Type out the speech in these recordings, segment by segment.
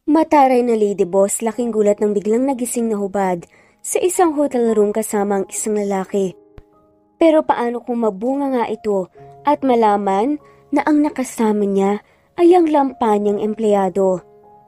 Mataray na lady boss, laking gulat nang biglang nagising na hubad sa isang hotel room kasama ang isang lalaki. Pero paano kung mabunga nga ito at malaman na ang nakasama niya ay ang lampanyang empleyado?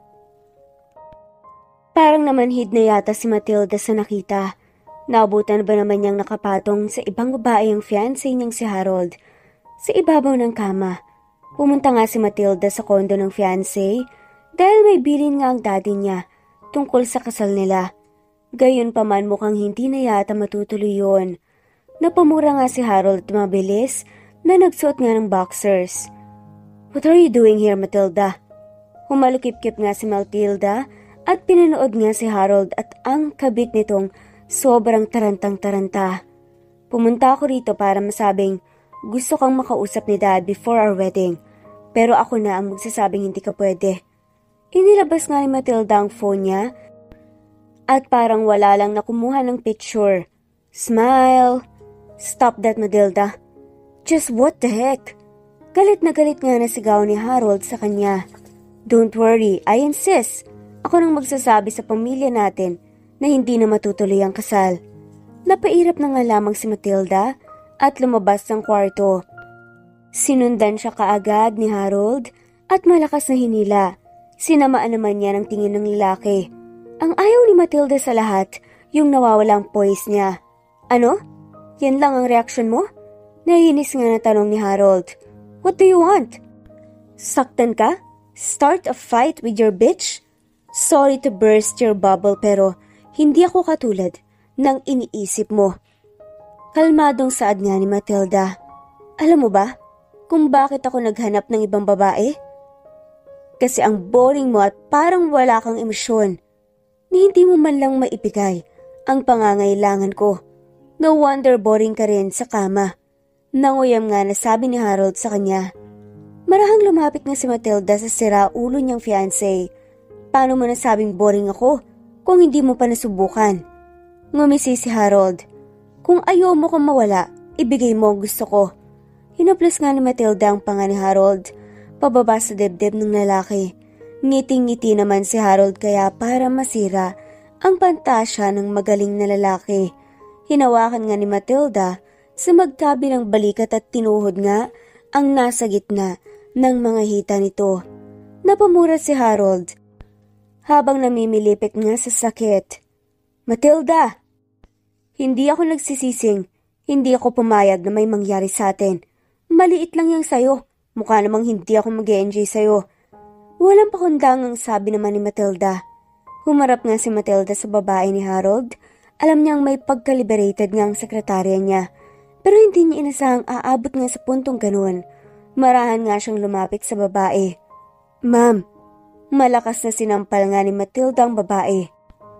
Parang namanhid na yata si Matilda sa nakita. Naabutan ba naman niyang nakapatong sa ibang babae ang fiancé niyang si Harold sa ibabaw ng kama? Pumunta nga si Matilda sa kondo ng fiancé dahil may bilin nga ang daddy niya tungkol sa kasal nila. Gayunpaman mukhang hindi na yata matutuloy yun. Napamura nga si Harold at mabilis na nagsuot nga ng boxers. "What are you doing here, Matilda?" Humalukip-kip nga si Matilda at pinanood nga si Harold at ang kabit nitong sobrang tarantang-taranta. "Pumunta ako rito para masabing gusto kang makausap ni Dad before our wedding. Pero ako na ang magsasabing hindi ka pwede." Inilabas nga ni Matilda ang phone niya at parang wala lang na kumuha ng picture. Smile. "Stop that, Matilda. Just what the heck?" Galit na sigaw ni Harold sa kanya. "Don't worry, I insist. Ako nang magsasabi sa pamilya natin na hindi na matutuloy ang kasal." Napairap na nga lamang si Matilda at lumabas ng kwarto. Sinundan siya kaagad ni Harold at malakas na hinila. Sinamaan naman niya ng tingin ng lalaki. Ang ayaw ni Matilda sa lahat, yung nawawalang poise niya. "Ano? Yan lang ang reaksyon mo?" Nahinis nga na tanong ni Harold. "What do you want? Saktan ka? Start a fight with your bitch?" "Sorry to burst your bubble pero hindi ako katulad ng iniisip mo." Kalmadong saad nga ni Matilda. "Alam mo ba kung bakit ako naghanap ng ibang babae? Kasi ang boring mo at parang wala kang emosyon. Ni hindi mo man lang maibigay ang pangangailangan ko. No wonder boring ka rin sa kama." Nanguyam nga na sabi ni Harold sa kanya. Marahang lumapit nga si Matilda sa sira-ulo niyang fiancé. "Paano mo nasabing boring ako kung hindi mo pa nasubukan?" Ngumisi si Harold. "Kung ayaw mo kang mawala, ibigay mo ang gusto ko." Hinaplas nga ni Matilda ang panga ni Harold pababa sa dibdib ng lalaki. Ngiting-ngiti naman si Harold kaya para masira ang pantasya ng magaling na lalaki. Hinawakan nga ni Matilda sa magkabilang balikat at tinuhod nga ang nasa gitna ng mga hita nito. Napamura si Harold habang namimilipit nga sa sakit. "Matilda! Hindi ako nagsisising. Hindi ako pumayag na may mangyari sa atin. Maliit lang yang sayo. Mukha namang hindi ako mag-e-enjoy sayo." Walang pakundangang sabi naman ni Matilda. Humarap nga si Matilda sa babae ni Harold. Alam niyang may pagka-liberated nga ang sekretarya niya. Pero hindi niya inasahang aabot nga sa puntong ganun. Marahan nga siyang lumapit sa babae. "Ma'am." Malakas na sinampal nga ni Matilda ang babae.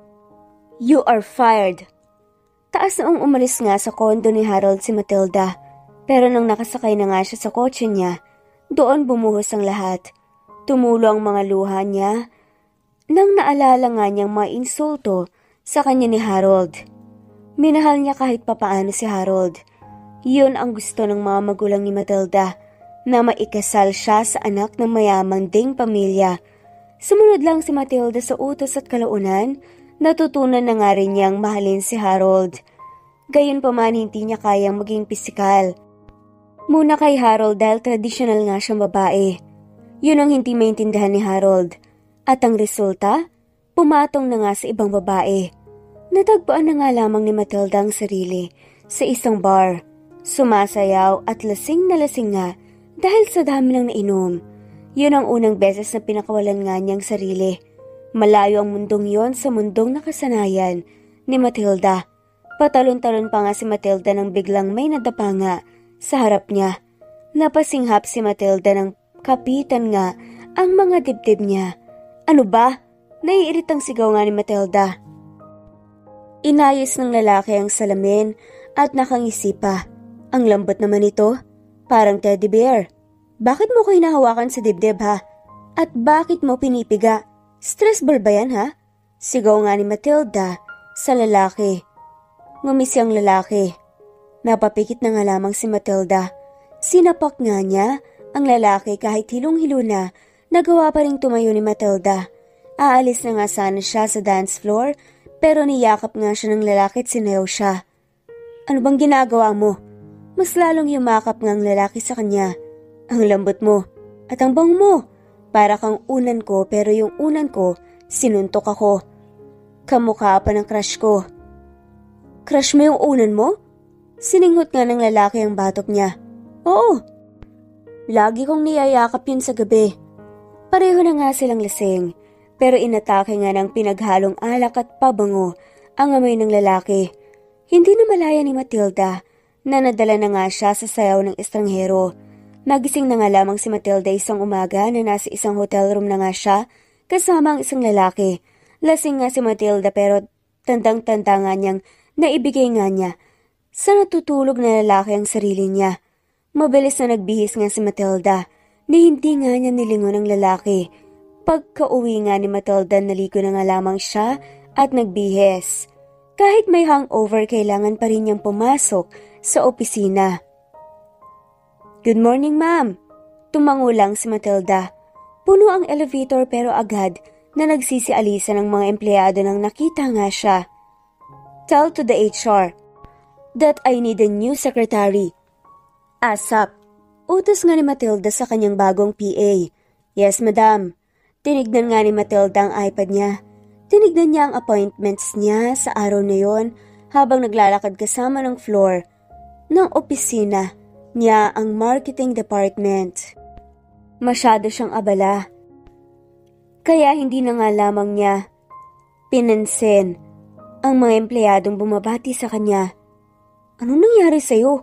"You are fired." Taas noong umalis nga sa kondo ni Harold si Matilda. Pero nang nakasakay na nga siya sa kotse niya, doon bumuhos ang lahat. Tumulo ang mga luha niya nang naalala nga niyang mga insulto sa kanya ni Harold. Minahal niya kahit papaano si Harold. Yun ang gusto ng mga magulang ni Matilda, na maikasal siya sa anak ng mayamang ding pamilya. Sumunod lang si Matilda sa utos at kalaunan, natutunan na nga rin niyang mahalin si Harold. Gayunpaman hindi niya kayang maging pisikal. Muna kay Harold dahil tradisyonal nga siyang babae. Yun ang hindi maintindihan ni Harold. At ang resulta, pumatong na nga sa ibang babae. Natagpuan na nga lamang ni Matilda ang sarili sa isang bar. Sumasayaw at lasing na lasing nga dahil sa dami ng nainom. Yun ang unang beses na pinakawalan nga niyang sarili. Malayo ang mundong yon sa mundong nakasanayan ni Matilda. Patalon-talon pa nga si Matilda nang biglang may nadapa nga sa harap niya. Napasinghap si Matilda nang kapitan nga ang mga dibdib niya. "Ano ba?" Naiiritang sigaw nga ni Matilda. Inayos ng lalaki ang salamin at nakangisi pa. Ang lambot naman ito, parang teddy bear. "Bakit mo ko hinahawakan sa dibdib ha? At bakit mo pinipiga? Stress ball ba yan ha?" Sigaw nga ni Matilda sa lalaki. Ngumisi ang lalaki. Napapikit na nga lamang si Matilda. Sinapak nga niya ang lalaki kahit hilong-hilo na, nagawa pa ring tumayo ni Matilda. Aalis na nga sana siya sa dance floor pero niyakap nga siya ng lalaki at sinayaw siya. Ano bang ginagawa mo? Mas lalong yumakap nga ang lalaki sa kanya. Ang lambot mo at ang bango mo. Para kang unan ko pero yung unan ko, sinuntok ako. Kamukha pa ng crush ko. Crush mo yung unan mo? Sininghot nga ng lalaki ang batok niya. Oo. Lagi kong niyayakap yun sa gabi. Pareho na nga silang lasing. Pero inatake nga ng pinaghalong alak at pabango ang amoy ng lalaki. Hindi na malaya ni Matilda na nadala na nga siya sa sayaw ng estranghero. Nagising na nga lamang si Matilda isang umaga na nasa isang hotel room na nga siya kasama ang isang lalaki. Lasing nga si Matilda pero tandang-tanda nga niyang naibigay nga niya sa natutulog na lalaki ang sarili niya. Mabilis na nagbihis nga si Matilda ni hindi nga niya nilingon ang lalaki. Pagka-uwi nga ni Matilda, naligo na nga lamang siya at nagbihis. Kahit may hangover, kailangan pa rin niyang pumasok sa opisina. Good morning, ma'am. Tumango lang si Matilda. Puno ang elevator pero agad na nagsisialisa ng mga empleyado nang nakita nga siya. Tell to the HR that I need a new secretary. ASAP. Utos nga ni Matilda sa kanyang bagong PA. Yes, madam. Tinignan nga ni Matilda ang iPad niya. Tinignan niya ang appointments niya sa araw na yon habang naglalakad kasama ng floor ng opisina niya ang marketing department. Masyado siyang abala. Kaya hindi na nga lamang niya pinansin ang mga empleyadong bumabati sa kanya. Anong nangyari sa'yo?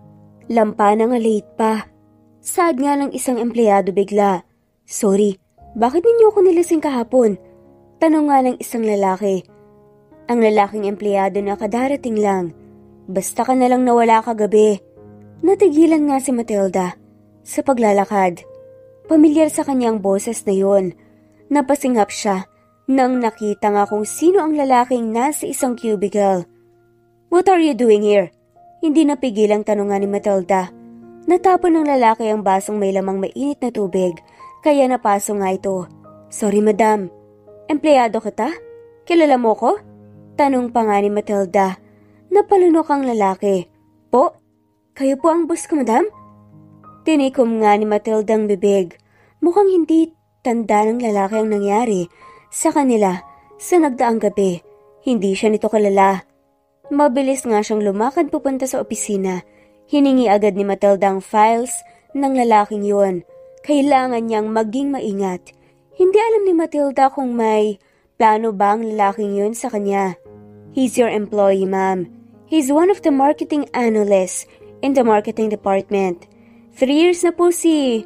Lampa na nga late pa. Sad nga ng isang empleyado bigla. Sorry. Bakit ninyo ako nilasing kahapon? Tanong nga ng isang lalaki. Ang lalaking empleyado na kadarating lang. Basta ka na lang nawala kagabi. Natigilan nga si Matilda sa paglalakad. Pamilyar sa kanyang boses na yon. Napasinghap siya nang nakita nga kung sino ang lalaking nasa isang cubicle. What are you doing here? Hindi napigilang tanong nga ni Matilda. Natapon ng lalaki ang basong may lamang mainit na tubig. Kaya napaso nga ito. Sorry, madam. Empleyado kita? Kilala mo ko? Tanong pa nga ni Matilda. Napalunok ang lalaki. Po? Kayo po ang boss ko, madam? Tinikom nga ni Matilda ang bibig. Mukhang hindi tanda ng lalaki ang nangyari sa kanila sa nagdaang gabi. Hindi siya nito kalala. Mabilis nga siyang lumakad pupunta sa opisina. Hiningi agad ni Matilda ang files ng lalaking yun. Kailangan niyang maging maingat. Hindi alam ni Matilda kung may plano ba ang lalaking yun sa kanya. He's your employee, ma'am. He's one of the marketing analysts in the marketing department. 3 years na po si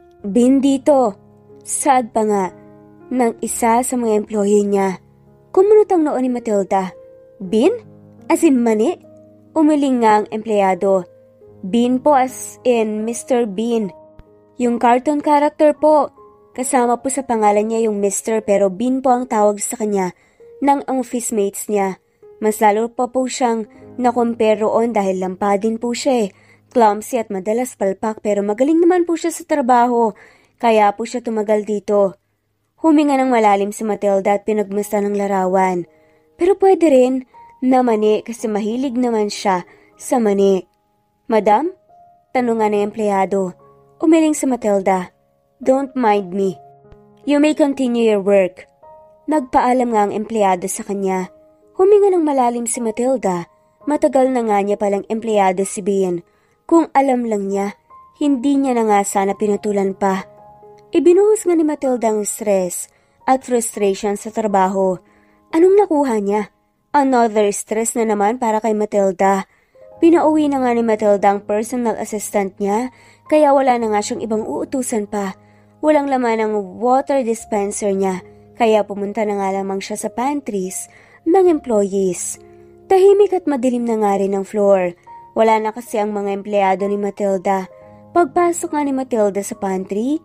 Bin dito. Sad pa nga ng isa sa mga employee niya. Kumunot ang noo ni Matilda. Bin? As in mani? Umiling nga ang empleyado. Bin po as in Mr. Bean. Yung cartoon character po. Kasama po sa pangalan niya yung Mr. pero Bean po ang tawag sa kanya ng office mates niya. Mas lalo pa po siyang na-compare roon dahil lampa din po siya eh. Clumsy at madalas palpak pero magaling naman po siya sa trabaho. Kaya po siya tumagal dito. Huminga ng malalim si Matilda at pinagmusta ng larawan. Pero pwede rin na mani kasi mahilig naman siya sa mani. Madam? Tanong nga ng empleyado. Umiling si Matilda. Don't mind me. You may continue your work. Nagpaalam nga ang empleyado sa kanya. Huminga ng malalim si Matilda. Matagal na nga niya palang empleyado si Bean. Kung alam lang niya, hindi niya na nga sana pinatulan pa. Ibinuhos nga ni Matilda ang stress at frustration sa trabaho. Anong nakuha niya? Another stress na naman para kay Matilda. Pinauwi na nga ni Matilda ang personal assistant niya, kaya wala na nga siyang ibang uutusan pa. Walang laman ang water dispenser niya, kaya pumunta na nga lamang siya sa pantries ng employees. Tahimik at madilim na nga rin ang floor. Wala na kasi ang mga empleyado ni Matilda. Pagpasok nga ni Matilda sa pantry,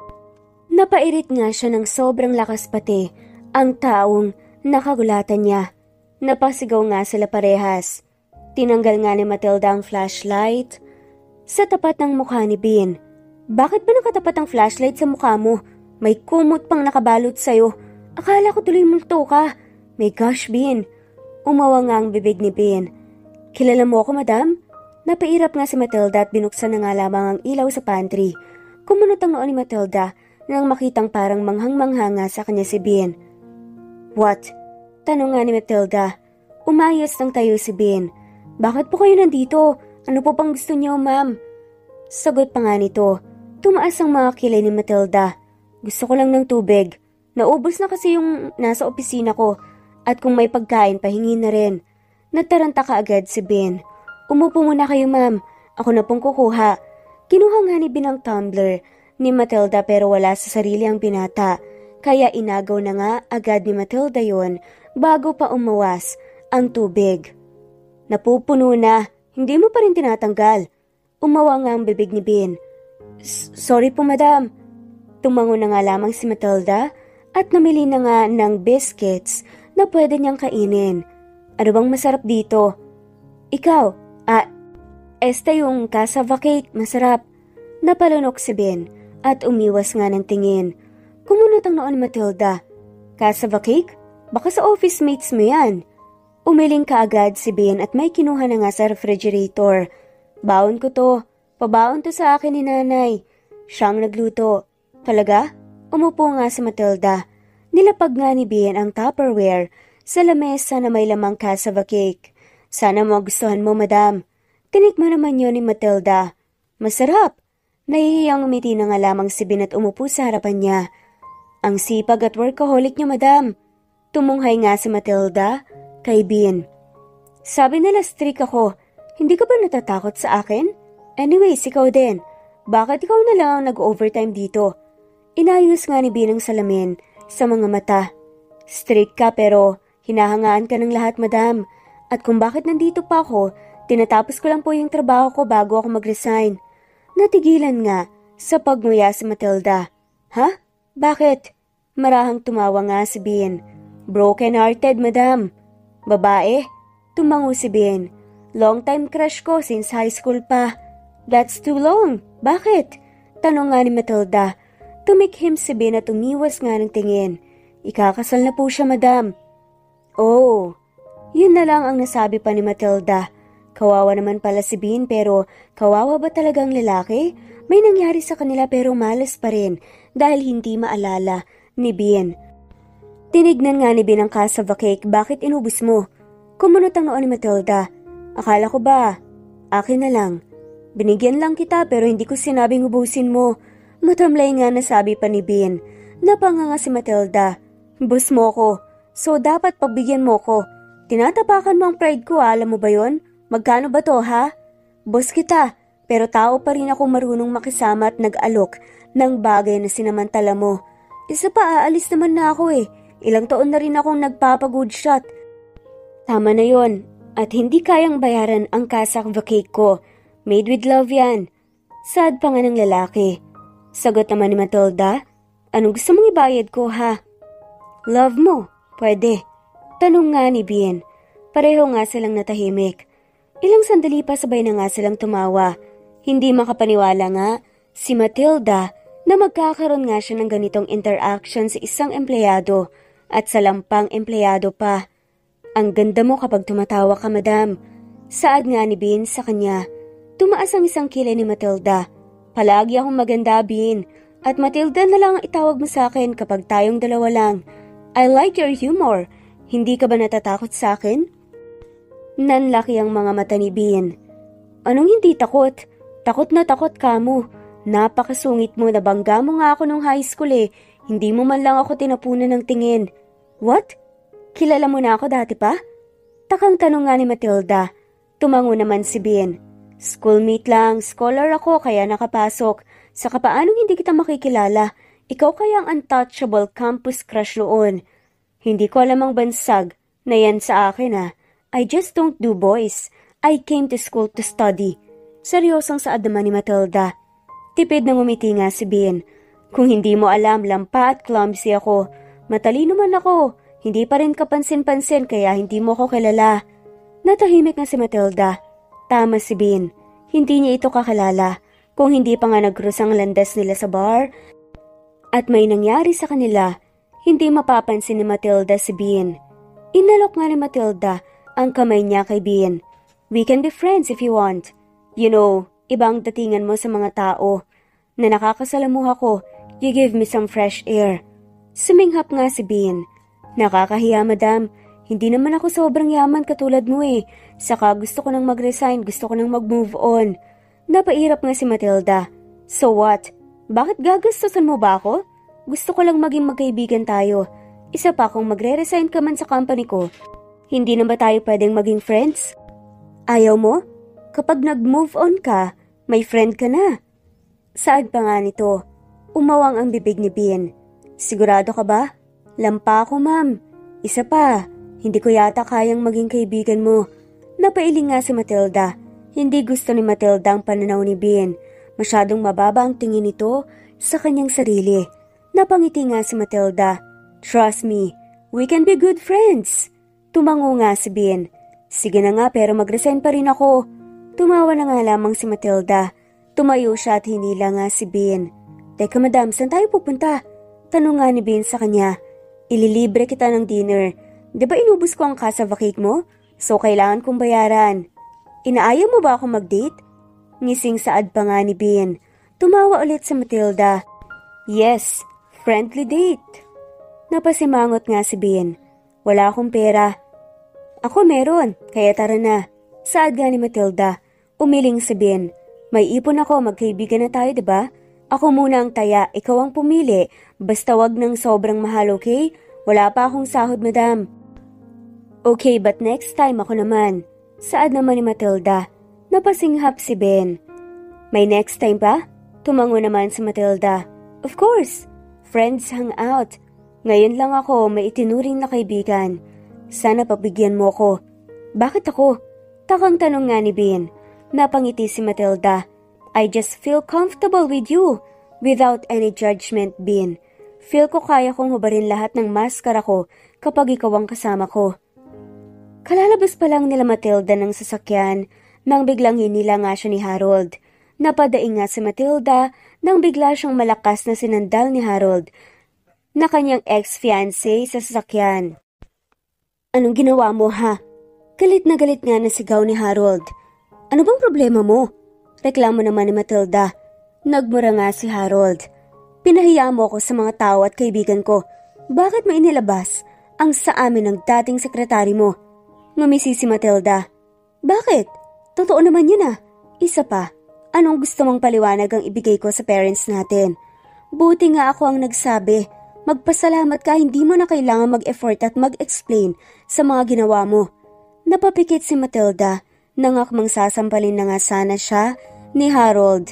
napairit nga siya ng sobrang lakas pati ang taong nakagulatan niya. Napasigaw nga sila parehas. Tinanggal nga ni Matilda ang flashlight sa tapat ng mukha ni Bean. Bakit ba nakatapat ang flashlight sa mukha mo? May kumot pang nakabalot sa'yo. Akala ko tuloy multo ka. My gosh, Bean. Umawa nga ang bibig ni Bean. Kilala mo ako, madam? Napairap nga si Matilda at binuksan na nga lamang ang ilaw sa pantry. Kumunot ang noo ni Matilda nang makitang parang manghang-mangha nga sa kanya si Bean. What? Tanong nga ni Matilda. Umayos ng tayo si Bean. Bakit po kayo nandito? Ano po pang gusto niyo, ma'am? Sagot pa nga nito. Tumaas ang mga kilay ni Matilda. Gusto ko lang ng tubig. Naubos na kasi yung nasa opisina ko. At kung may pagkain, pahingi na rin. Nataranta ka agad si Bean. Umupo muna kayo, ma'am. Ako na pong kukuha. Kinuha nga ni Bean ang tumbler ni Matilda pero wala sa sarili ang binata. Kaya inagaw na nga agad ni Matilda yon bago pa umawas ang tubig. Napupuno na. Hindi mo pa rin tinatanggal. Umawa nga ang bibig ni Bean. Sorry po, madam. Tumango na nga lamang si Matilda at namili na nga ng biscuits na pwede niyang kainin. Ano bang masarap dito? Ikaw, este yung cassava cake, masarap. Napalunok si Ben at umiwas nga ng tingin. Kumunot ang noo ni Matilda. Cassava cake? Baka sa office mates mo yan. Umiling kaagad si Ben at may kinuha na nga sa refrigerator. Baon ko to. Pabaon to sa akin ni nanay. Siyang nagluto. Talaga? Umupo nga si Matilda. Nilapag nga ni Ben ang Tupperware sa lamesa na may lamang cassava cake. Sana magustuhan mo, madam. Tinikman naman yun ni Matilda. Masarap. Nahihiyang umiti na nga lamang si Ben at umupo sa harapan niya. Ang sipag at workaholic niyo, madam. Tumunghay nga si Matilda kay Ben. Sabi nila strict ako. Hindi ka ba natatakot sa akin? Anyways, ikaw din. Bakit ikaw na lang nag-overtime dito? Inayos nga ni Ben ang salamin sa mga mata. Strict ka pero hinahangaan ka ng lahat, madam. At kung bakit nandito pa ako, tinatapos ko lang po yung trabaho ko bago ako mag-resign. Natigilan nga sa pagmuya si Matilda. Ha? Bakit? Marahang tumawa nga si Ben. Broken-hearted, madam. Babae? Tumango si Ben. Long-time crush ko since high school pa. That's too long. Bakit? Tanong nga ni Matilda. Tumikhim si Ben at umiwas nga ng tingin. Ikakasal na po siya, madam. Oh, yun na lang ang nasabi pa ni Matilda. Kawawa naman pala si Ben pero kawawa ba talagang lalaki? May nangyari sa kanila pero malas pa rin dahil hindi maalala ni Ben. Tinignan nga ni Ben ang cassava cake. Bakit inubos mo? Kumunot ang noo ni Matilda. Akala ko ba? Akin na lang. Binigyan lang kita pero hindi ko sinabing ubusin mo. Matamlay nga nasabi pa ni Ben. Napanganga si Matilda. Boss mo ko. So dapat pagbigyan mo ko. Tinatapakan mo ang pride ko, alam mo ba yon? Magkano ba to, ha? Boss kita, pero tao pa rin akong marunong makisama at nag-alok ng bagay na sinamantala mo. Isa pa, aalis naman na ako eh. Ilang taon na rin akong nagpapagood shot. Tama na yon. At hindi kayang bayaran ang cassava cake ko. Made with love yan. Sad pa nga ng lalaki. Sagot naman ni Matilda. Anong gusto mong ibayad ko, ha? Love mo? Pwede. Tanong nga ni Ben. Pareho nga silang natahimik. Ilang sandali pa sabay na nga silang tumawa. Hindi makapaniwala nga si Matilda na magkakaroon nga siya ng ganitong interaction sa isang empleyado at sa lampang empleyado pa. Ang ganda mo kapag tumatawa ka, madam. Saad nga ni Ben sa kanya. Tumaas ang isang kilay ni Matilda. Palagi akong maganda, Ben. At Matilda na lang ang itawag mo sa akin kapag tayong dalawa lang. I like your humor. Hindi ka ba natatakot sa akin? Nanlaki ang mga mata ni Ben. Anong hindi takot? Takot na takot ka mo. Napakasungit mo, nabangga mo nga ako nung high school eh. Hindi mo man lang ako tinapunan ng tingin. What? Kilala mo na ako dati pa? Takang tanong nga ni Matilda. Tumango naman si Ben. Schoolmate lang, scholar ako kaya nakapasok. Saka paanong hindi kita makikilala? Ikaw kaya ang untouchable campus crush noon. Hindi ko alam ang bansag na yan sa akin ah. I just don't do boys. I came to school to study. Seryosang saad naman ni Matilda. Tipid na ngumiti nga si Ben. Kung hindi mo alam, lampa at clumsy ako. Matalino man ako. Hindi pa rin kapansin-pansin kaya hindi mo ko kilala. Natahimik na si Matilda. Tama si Ben. Hindi niya ito kakilala. Kung hindi pa nga nag-cross ang landas nila sa bar at may nangyari sa kanila, Hindi mapapansin ni Matilda si Bean. Inalok nga ni Matilda ang kamay niya kay Bean. We can be friends if you want. You know, ibang datingan mo sa mga tao. Na nakakasalamuha ko, you give me some fresh air. Suminghap nga si Bean. Nakakahiya, madam. Hindi naman ako sobrang yaman katulad mo eh. Saka gusto ko nang mag-resign, gusto ko nang mag-move on. Napairap nga si Matilda. So what? Bakit gagastusan mo ba ako? Gusto ko lang maging magkaibigan tayo. Isa pa kung magre-resign ka man sa company ko. Hindi na ba tayo pwedeng maging friends? Ayaw mo? Kapag nag-move on ka, may friend ka na. Saad pa nga nito? Umawang ang bibig ni Bean. Sigurado ka ba? Lampa ako, ma'am. Isa pa, hindi ko yata kayang maging kaibigan mo. Napailing nga si Matilda. Hindi gusto ni Matilda ang pananaw ni Bean. Masyadong mababa ang tingin nito sa kanyang sarili. Napangiti nga si Matilda. Trust me, we can be good friends. Tumango nga si Bean. Sige na nga pero mag-resign pa rin ako. Tumawa na nga lamang si Matilda. Tumayo siya at hinila nga si Bean. Teka madam, saan tayo pupunta? Tanong nga ni Bean sa kanya. Ililibre kita ng dinner. Di ba inubos ko ang cassava cake mo? So kailangan kong bayaran. Inaayaw mo ba ako mag-date? Ngising saad pa nga ni Bean. Tumawa ulit si Matilda. Yes, friendly date. Napasimangot nga si Bean. Wala akong pera. Ako meron, kaya tara na. Saad nga ni Matilda. Umiling si Bean. May ipon ako, magkaibigan na tayo, diba? Ako muna ang taya, ikaw ang pumili. Basta wag ng sobrang mahal, okay? Wala pa akong sahod, madam. Okay, but next time ako naman. Saad naman ni Matilda. Napasinghap si Ben. May next time pa? Tumango naman si Matilda. Of course. Friends hang out. Ngayon lang ako may itinuring na kaibigan. Sana pabigyan mo ko. Bakit ako? Takang tanong nga ni Ben. Napangiti si Matilda. I just feel comfortable with you. Without any judgment, Ben. Feel ko kaya kong hubarin lahat ng maskara ko kapag ikaw ang kasama ko. Kalalabas pa lang nila Matilda ng sasakyan nang biglang hinila nga siya ni Harold. Napadaing nga si Matilda nang bigla siyang malakas na sinandal ni Harold na kanyang ex-fiancé sa sasakyan. Anong ginawa mo ha? Galit na sigaw ni Harold. Ano bang problema mo? Reklamo naman ni Matilda. Nagmura nga si Harold. Pinahiya mo ako sa mga tao at kaibigan ko. Bakit mo inilabas ang sa amin ng dating sekretary mo? Ngumisi si Matilda. Bakit? Totoo naman yun ah. Isa pa, anong gusto mong paliwanag ang ibigay ko sa parents natin? Buti nga ako ang nagsabi. Magpasalamat ka, hindi mo na kailangan mag-effort at mag-explain sa mga ginawa mo. Napapikit si Matilda. Nangakmang sasampalin na nga sana siya ni Harold.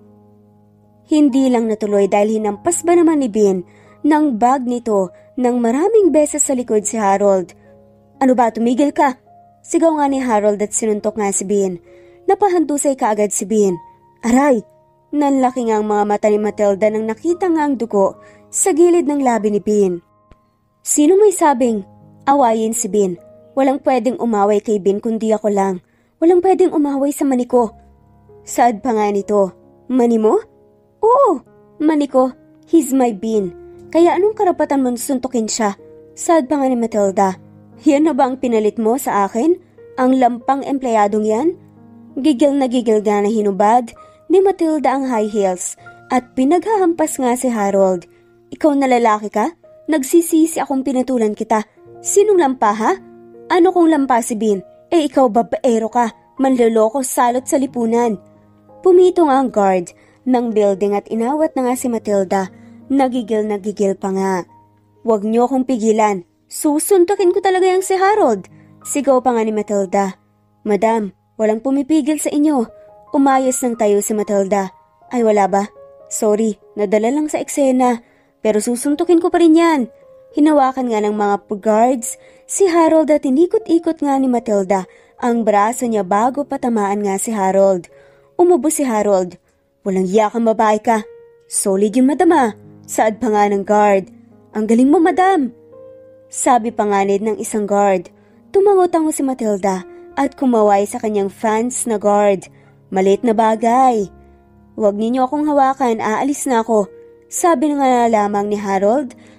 Hindi lang natuloy dahil hinampas ba naman ni Ben ng bag nito ng maraming beses sa likod si Harold. Ano ba, tumigil ka? Sigaw nga ni Harold at sinuntok nga si Ben. Napahandusay kaagad si Ben. Aray! Nanlaki nga ang mga mata ni Matilda nang nakita nga ang dugo sa gilid ng labi ni Ben. Sino may sabing? Awayin si Ben. Walang pwedeng umaway kay Ben kundi ako lang. Walang pwedeng umaway sa mani ko. Saad pa nga nito. Mani mo? Oo, mani ko. He's my Ben. Kaya anong karapatan mo suntukin siya? Saad pa nga ni Matilda. Yan na ba ang pinalit mo sa akin? Ang lampang empleyadong yan? Gigil na hinubad ni Matilda ang high heels at pinaghahampas nga si Harold. Ikaw na lalaki ka? Nagsisisi akong pinatulan kita. Sinong lampa ha? Ano kung lampa si Ben? Ikaw babaero ka, manloloko salot sa lipunan. Pumito nga ang guard ng building at inawat na nga si Matilda. Nagigil pa nga. Huwag niyo akong pigilan. Susuntukin ko talaga yung si Harold. Sigaw pa nga ni Matilda. Madam, walang pumipigil sa inyo. Umayos ng tayo si Matilda. Ay wala ba? Sorry, nadala lang sa eksena. Pero susuntukin ko pa rin yan. Hinawakan nga ng mga guards si Harold at inikot-ikot nga ni Matilda ang braso niya bago patamaan nga si Harold. Umubo si Harold. Walang iya kang babae ka. Solid yung madama. Saad pa nga ng guard. Ang galing mo madam. Sabi pa nga ng isang guard. Tumango-tango si Matilda at kumaway sa kanyang fans na guard. Maliit na bagay. Huwag ninyo akong hawakan, aalis na ako. Sabi na nga lamang ni Harold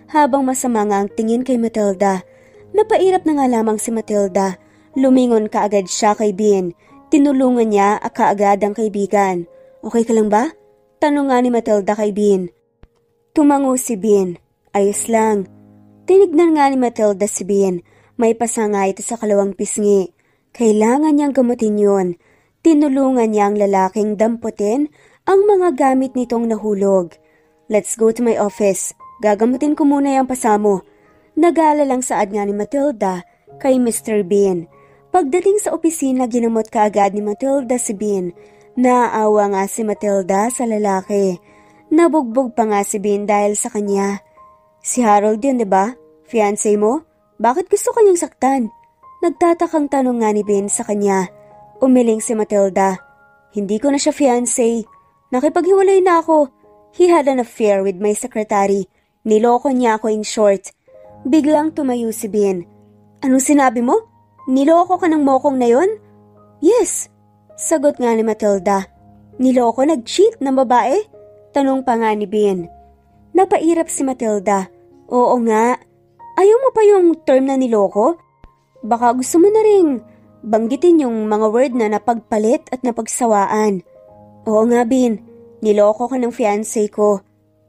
habang masama nga ang tingin kay Matilda. Napairap na nga lamang si Matilda. Lumingon kaagad siya kay Bean. Tinulungan niya kaagad ang kaibigan. Okay ka lang ba? Tanong nga ni Matilda kay Bean. Tumango si Bean. Ayos lang. Tinignan nga ni Matilda si Bean. May pasa nga ito sa kalawang pisngi. Kailangan niyang gamutin yun. Tinulungan niya ang lalaking damputin ang mga gamit nitong nahulog. Let's go to my office. Gagamutin ko muna yung pasa mo. Nag-aalalang saad nga ni Matilda kay Mr. Bean. Pagdating sa opisina, ginamot kaagad ni Matilda si Bean. Naaawa nga si Matilda sa lalaki. Nabugbog pa nga si Bean dahil sa kanya. Si Harold yun, diba? Fiancé mo? Bakit gusto kanyang saktan? Nagtatakang tanong nga ni Bean sa kanya. Umiling si Matilda. Hindi ko na siya fiancé. Nakipaghiwalay na ako. He had an affair with my secretary. Niloko niya ako in short. Biglang tumayo si Bean. Anong sinabi mo? Niloko ka ng mokong na yon? Yes. Sagot nga ni Matilda. Niloko nag-cheat ng babae? Tanong pa nga ni Bean. Napairap si Matilda. Oo nga. Ayaw mo pa yung term na niloko? Baka gusto mo na ring banggitin yung mga word na napagpalit at napagsawaan. Oo nga, Bean. Niloko ka ng fiancé ko.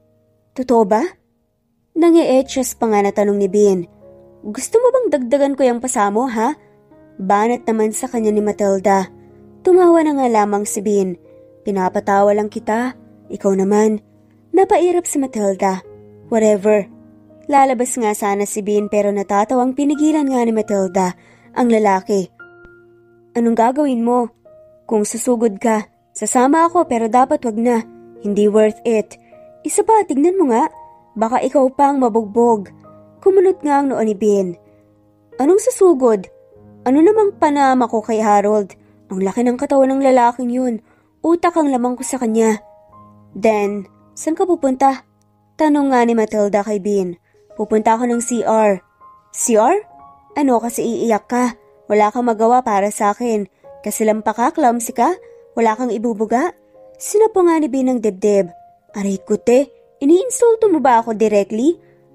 Totoo ba? Nangi-etchos pa nga na tanong ni Bean. Gusto mo bang dagdagan ko yung pasamo, ha? Banat naman sa kanya ni Matilda. Tumawa na nga lamang si Bean. Pinapatawa lang kita. Ikaw naman. Napairap si Matilda. Whatever. Lalabas nga sana si Bean pero natatawang pinigilan nga ni Matilda ang lalaki. Anong gagawin mo? Kung susugod ka, sasama ako pero dapat wag na. Hindi worth it. Isa pa, tignan mo nga. Baka ikaw pang mabugbog. Kumunot nga ang noo ni Bean. Anong susugod? Ano namang panama ko kay Harold? Ang laki ng katawan ng lalaking yun. Utak ang lamang ko sa kanya. Then, saan ka pupunta? Tanong nga ni Matilda kay Bean. Pupunta ako ng CR. CR? Ano kasi iiyak ka? Wala kang magawa para sa akin. Kasi lampa ka, clumsy ka? Wala kang ibubuga? Sinapo nga ni Bean ng dibdib. Aray ko te, iniinsulto mo ba ako directly?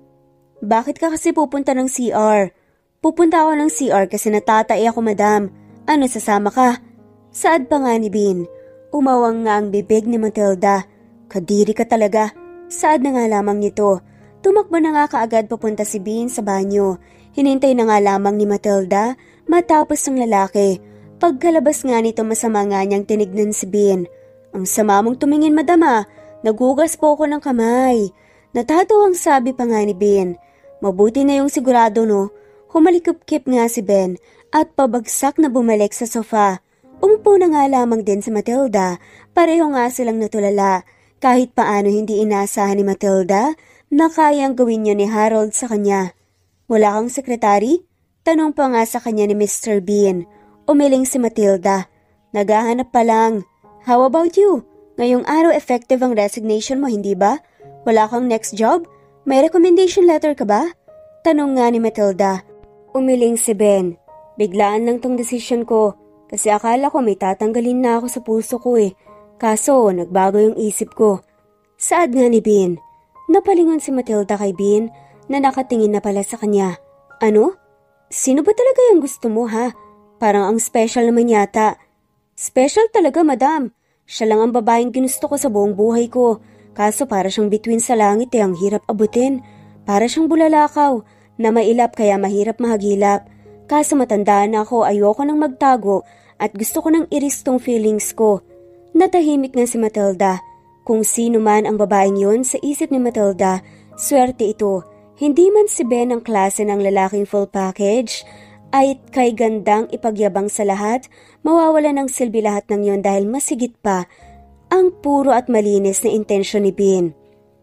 Bakit ka kasi pupunta ng CR? Pupunta ako ng CR kasi natatai ako, madam. Ano, sasama ka? Saad pa nga ni Bean. Umawang nga ang bibig ni Matilda. Kadiri ka talaga. Saad na nga lamang nito. Tumakbo na nga kaagad papunta si Bean sa banyo. Hinintay na nga lamang ni Matilda matapos ng lalaki. Pagkalabas nga nito, masama nga niyang tinignan si Bean. Ang sama mong tumingin, madama. Nagugas po ako ng kamay. Natatawang sabi pa nga ni Bean. Mabuti na yung sigurado, no? Humalikip-kip nga si Ben at pabagsak na bumalik sa sofa. Umupo na nga lamang din si Matilda. Pareho nga silang natulala. Kahit paano hindi inaasahan ni Matilda na kayang gawin niya ni Harold sa kanya. Wala kang sekretary? Tanong pa nga sa kanya ni Mr. Bean. Umiling si Matilda. Naghahanap pa lang. How about you? Ngayong araw effective ang resignation mo, hindi ba? Wala kang next job? May recommendation letter ka ba? Tanong nga ni Matilda. Umiling si Ben. Biglaan lang tong desisyon ko kasi akala ko may tatanggalin na ako sa puso ko eh. Kaso nagbago yung isip ko. Saad nga ni Ben. Napalingon si Matilda kay Ben na nakatingin na pala sa kanya. Ano? Sino ba talaga yung gusto mo, ha? Parang ang special naman yata. Special talaga, madam. Siya lang ang babaeng ginusto ko sa buong buhay ko. Kaso para siyang bituin sa langit ang hirap abutin. Para siyang bulalakaw na mailap kaya mahirap mahagilap. Kaso matanda na ako, ayoko nang magtago at gusto ko nang iris tong feelings ko. Natahimik nga si Matilda. Kung sino man ang babaeng yun sa isip ni Matilda, swerte ito. Hindi man si Ben ang klase ng lalaking full package, ay kay gandang ipagyabang sa lahat, mawawala ng silbi lahat ng yon dahil masigit pa ang puro at malinis na intensyon ni Ben.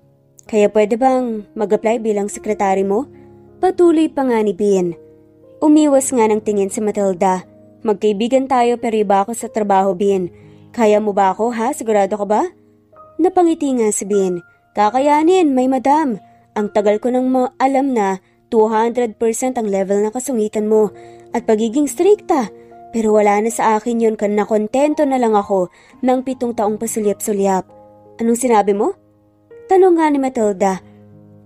Kaya pwede bang mag-apply bilang sekretary mo? Patuloy pa nga ni Ben. Umiwas nga ng tingin si Matilda. Magkaibigan tayo pero iba ako sa trabaho, Ben. Kaya mo ba ako, ha? Sigurado ka ba? Napangiti nga si Ben. Kakayanin, may madam. Ang tagal ko nang alam na 200% ang level ng kasungitan mo at pagiging strikta. Pero wala na sa akin yun kan nakontento na lang ako ng 7 taong pasulyap-sulyap. Anong sinabi mo? Tanong nga ni Matilda.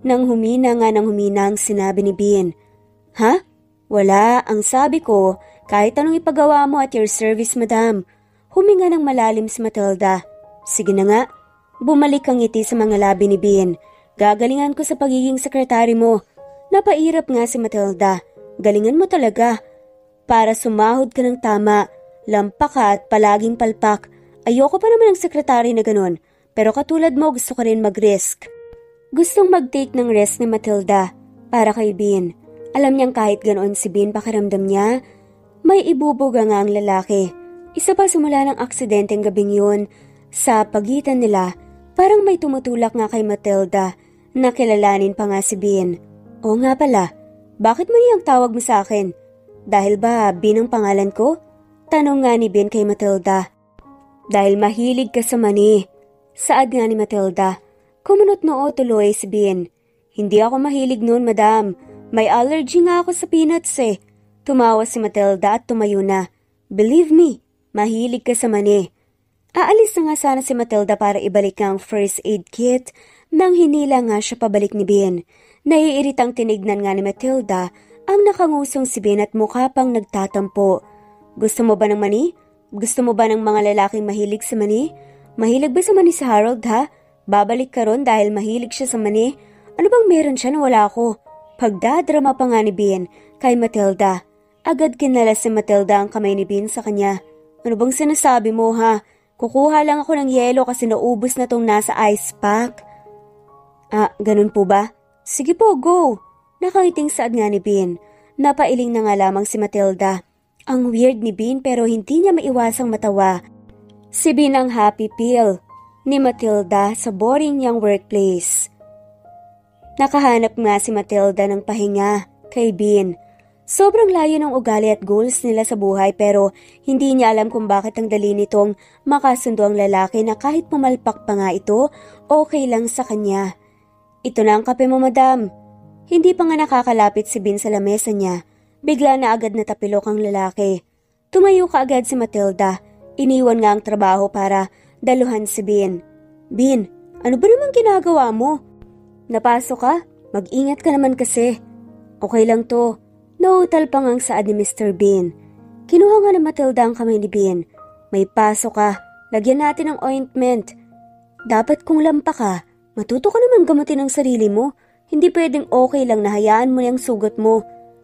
Nang humina nga ng humina ang sinabi ni Bean. Ha? Wala, ang sabi ko, kahit anong ipagawa mo at your service, madam. Huminga ng malalim si Matilda. Sige na nga. Bumalik ang ngiti sa mga labi ni Bean. Gagalingan ko sa pagiging sekretary mo. Napairap nga si Matilda. Galingan mo talaga. Para sumahod ka ng tama, lampak ka at palaging palpak. Ayoko pa naman ng sekretary na ganun. Pero katulad mo, gusto ka rin mag-risk. Gustong mag-take ng rest ni Matilda para kay Bean. Alam niyang kahit ganoon si Bean pakiramdam niya, may ibubuga nga ang lalaki. Isa pa simula ng aksidenteng gabing yun, sa pagitan nila, parang may tumutulak nga kay Matilda na kilalanin pa nga si Bean. Oo nga pala, bakit mo niyang tawag mo sa akin? Dahil ba Bean ang pangalan ko? Tanong nga ni Bean kay Matilda. Dahil mahilig ka sa mani. Saad nga ni Matilda. Kumunot noo tuloy si Bean. Hindi ako mahilig noon, madam. May allergy nga ako sa peanuts eh. Tumawa si Matilda at tumayo na. Believe me, mahilig ka sa mani. Aalis na nga sana si Matilda para ibalik ang first aid kit nang hinila nga siya pabalik ni Bean. Naiiritang tinignan nga ni Matilda ang nakangusong si Bean at mukha pang nagtatampo. Gusto mo ba ng mani? Gusto mo ba ng mga lalaking mahilig sa mani? Mahilig ba sa mani si Harold ha? Babalik ka ron dahil mahilig siya sa mani? Ano bang meron siya na wala ako? Pagdadrama pa nga ni Bean kay Matilda. Agad kinalas si Matilda ang kamay ni Bean sa kanya. Ano bang sinasabi mo ha? Kukuha lang ako ng yelo kasi naubos na tong nasa ice pack. Ah, ganun po ba? Sige po, go! Nakangiting saad nga ni Bean. Napailing na nga lamang si Matilda. Ang weird ni Bean pero hindi niya maiwasang matawa. Si Bean ang happy pill ni Matilda sa boring niyang workplace. Nakahanap nga si Matilda ng pahinga kay Bean. Sobrang layo ng ugali at goals nila sa buhay pero hindi niya alam kung bakit ang dali nitong makasundo ang lalaki na kahit pumalpak pa nga ito, okay lang sa kanya. Ito na ang kape mo, madam. Hindi pa nga nakakalapit si Bean sa lamesa niya. Bigla na agad natapilok ang lalaki. Tumayo ka agad si Matilda. Iniwan nga ang trabaho para daluhan si Bean. Bean, ano ba naman ginagawa mo? Napasok ka? Mag-ingat ka naman kasi. Okay lang to. Nautal pa ngang saad ni Mr. Bean. Kinuha nga ni Matilda ang kamay ni Bean. May pasok ka. Lagyan natin ng ointment. Dapat kung lampa ka, matuto ka naman gamutin ang sarili mo. Hindi pwedeng okay lang na hayaan mo niyang sugat mo.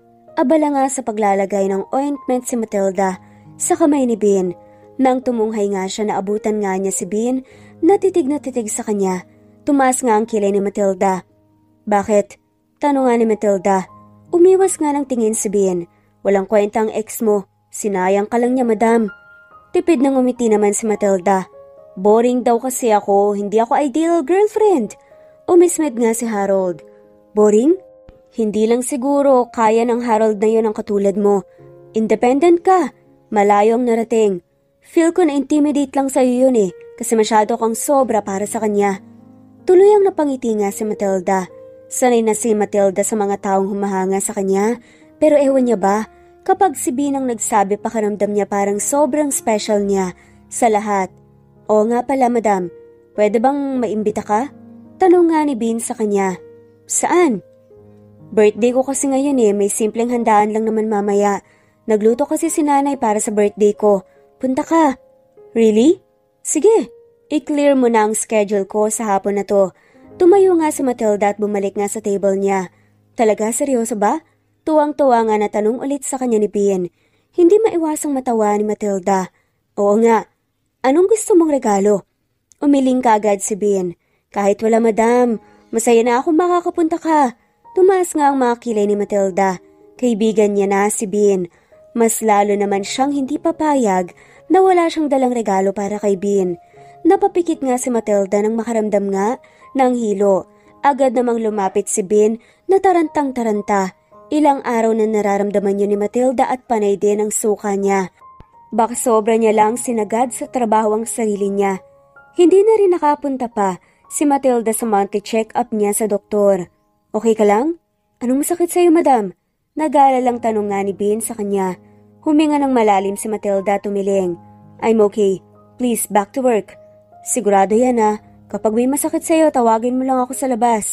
Abala nga sa paglalagay ng ointment si Matilda sa kamay ni Bean. Nang tumunghay nga siya na abutan nga niya si Bean, natitig na titig sa kanya. Tumaas nga ang kilay ni Matilda. Bakit? Tanong nga ni Matilda. Umiwas nga ng tingin si Bean. Walang kwenta ang ex mo. Sinayang ka lang niya, madam. Tipid nang umiti naman si Matilda. Boring daw kasi ako, hindi ako ideal girlfriend. Umismed nga si Harold. Boring? Hindi lang siguro kaya ng Harold na yun ang katulad mo. Independent ka. Malayo ang narating. Feel ko na intimidate lang sa'yo yun eh, kasi masyado kang sobra para sa kanya. Tuloy ang napangiti nga si Matilda. Sanay na si Matilda sa mga taong humahanga sa kanya, pero ewan niya ba, kapag si Bean ang nagsabi pakiramdam niya parang sobrang special niya sa lahat. Oo nga pala, madam, pwede bang maimbita ka? Tanong nga ni Bean sa kanya. Saan? Birthday ko kasi ngayon eh, may simpleng handaan lang naman mamaya. Nagluto kasi si nanay para sa birthday ko. Punta ka. Really? Sige, i-clear mo na ang schedule ko sa hapon na to. Tumayo nga si Matilda at bumalik nga sa table niya. Talaga, seryoso ba? Tuwang-tuwa nga na tanong ulit sa kanya ni Bean. Hindi maiwasang matawa ni Matilda. Oo nga. Anong gusto mong regalo? Umiling ka agad si Bean. Kahit wala, madam. Masaya na akong makakapunta ka. Tumaas nga ang mga kilay ni Matilda. Kaibigan niya na si Bean. Mas lalo naman siyang hindi papayag na wala siyang dalang regalo para kay Bean. Napapikit nga si Matilda nang makaramdam nga ng hilo. Agad namang lumapit si Bean na tarantang-taranta. Ilang araw na nararamdaman yun ni Matilda at panay din ang suka niya. Baka sobra niya lang sinagad sa trabaho ang sarili niya. Hindi na rin nakapunta pa si Matilda sa monthly check-up niya sa doktor. Okay ka lang? Anong masakit sa'yo, madam? Nag-aalalang tanong nga ni Bean sa kanya. Huminga ng malalim si Matilda tumiling. I'm okay. Please, back to work. Sigurado yan ha. Kapag may masakit sa'yo, tawagin mo lang ako sa labas.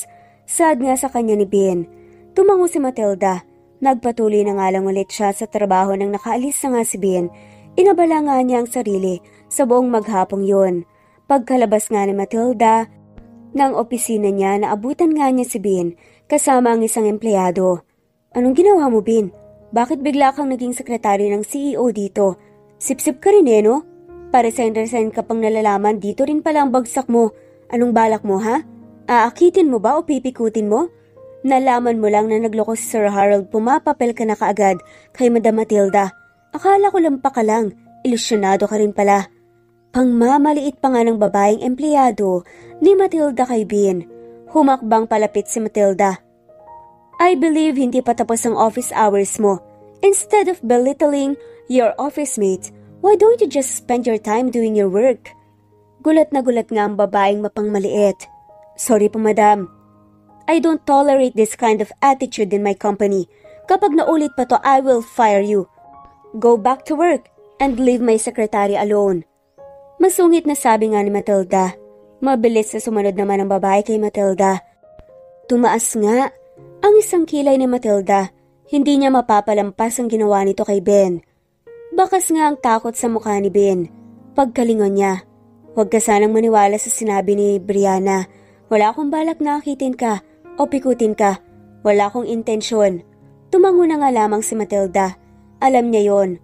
Sad nga sa kanya ni Ben. Tumango si Matilda. Nagpatuloy na nga lang ulit siya sa trabaho nang nakaalis na nga si Ben. Inabala nga niya ang sarili sa buong maghapong yun. Pagkalabas nga ni Matilda ng opisina niya, naabutan nga niya si Ben kasama ang isang empleyado. Anong ginawa mo, Ben? Bakit bigla kang naging sekretary ng CEO dito? Sip-sip ka rin no? Para sa resign ka pang nalalaman, dito rin pala ang bagsak mo. Anong balak mo, ha? Aakitin mo ba o pipikutin mo? Nalaman mo lang na nagloko si Sir Harold, pumapapel ka na kaagad kay Madam Matilda. Akala ko lampa ka lang, ilusyonado ka rin pala. Pangmamaliit pa nga ng babaeng empleyado ni Matilda kay Ben. Humakbang palapit si Matilda. I believe hindi pa tapos ang office hours mo. Instead of belittling your office mate, why don't you just spend your time doing your work? Gulat na gulat nga ang babaeng mapangmaliit. Sorry po, madam. I don't tolerate this kind of attitude in my company. Kapag naulit pa to, I will fire you. Go back to work and leave my secretary alone. Masungit na sabi nga ni Matilda. Mabilis na sumunod naman ang babae kay Matilda. Tumaas nga ang isang kilay ni Matilda. Hindi niya mapapalampas ang ginawa nito kay Ben. Bakas nga ang takot sa mukha ni Ben. Pagkalingon niya. Huwag ka sanang maniwala sa sinabi ni Brianna. Wala akong balak na akitin ka o pikutin ka. Wala akong intensyon. Tumango na nga lamang si Matilda. Alam niya yon.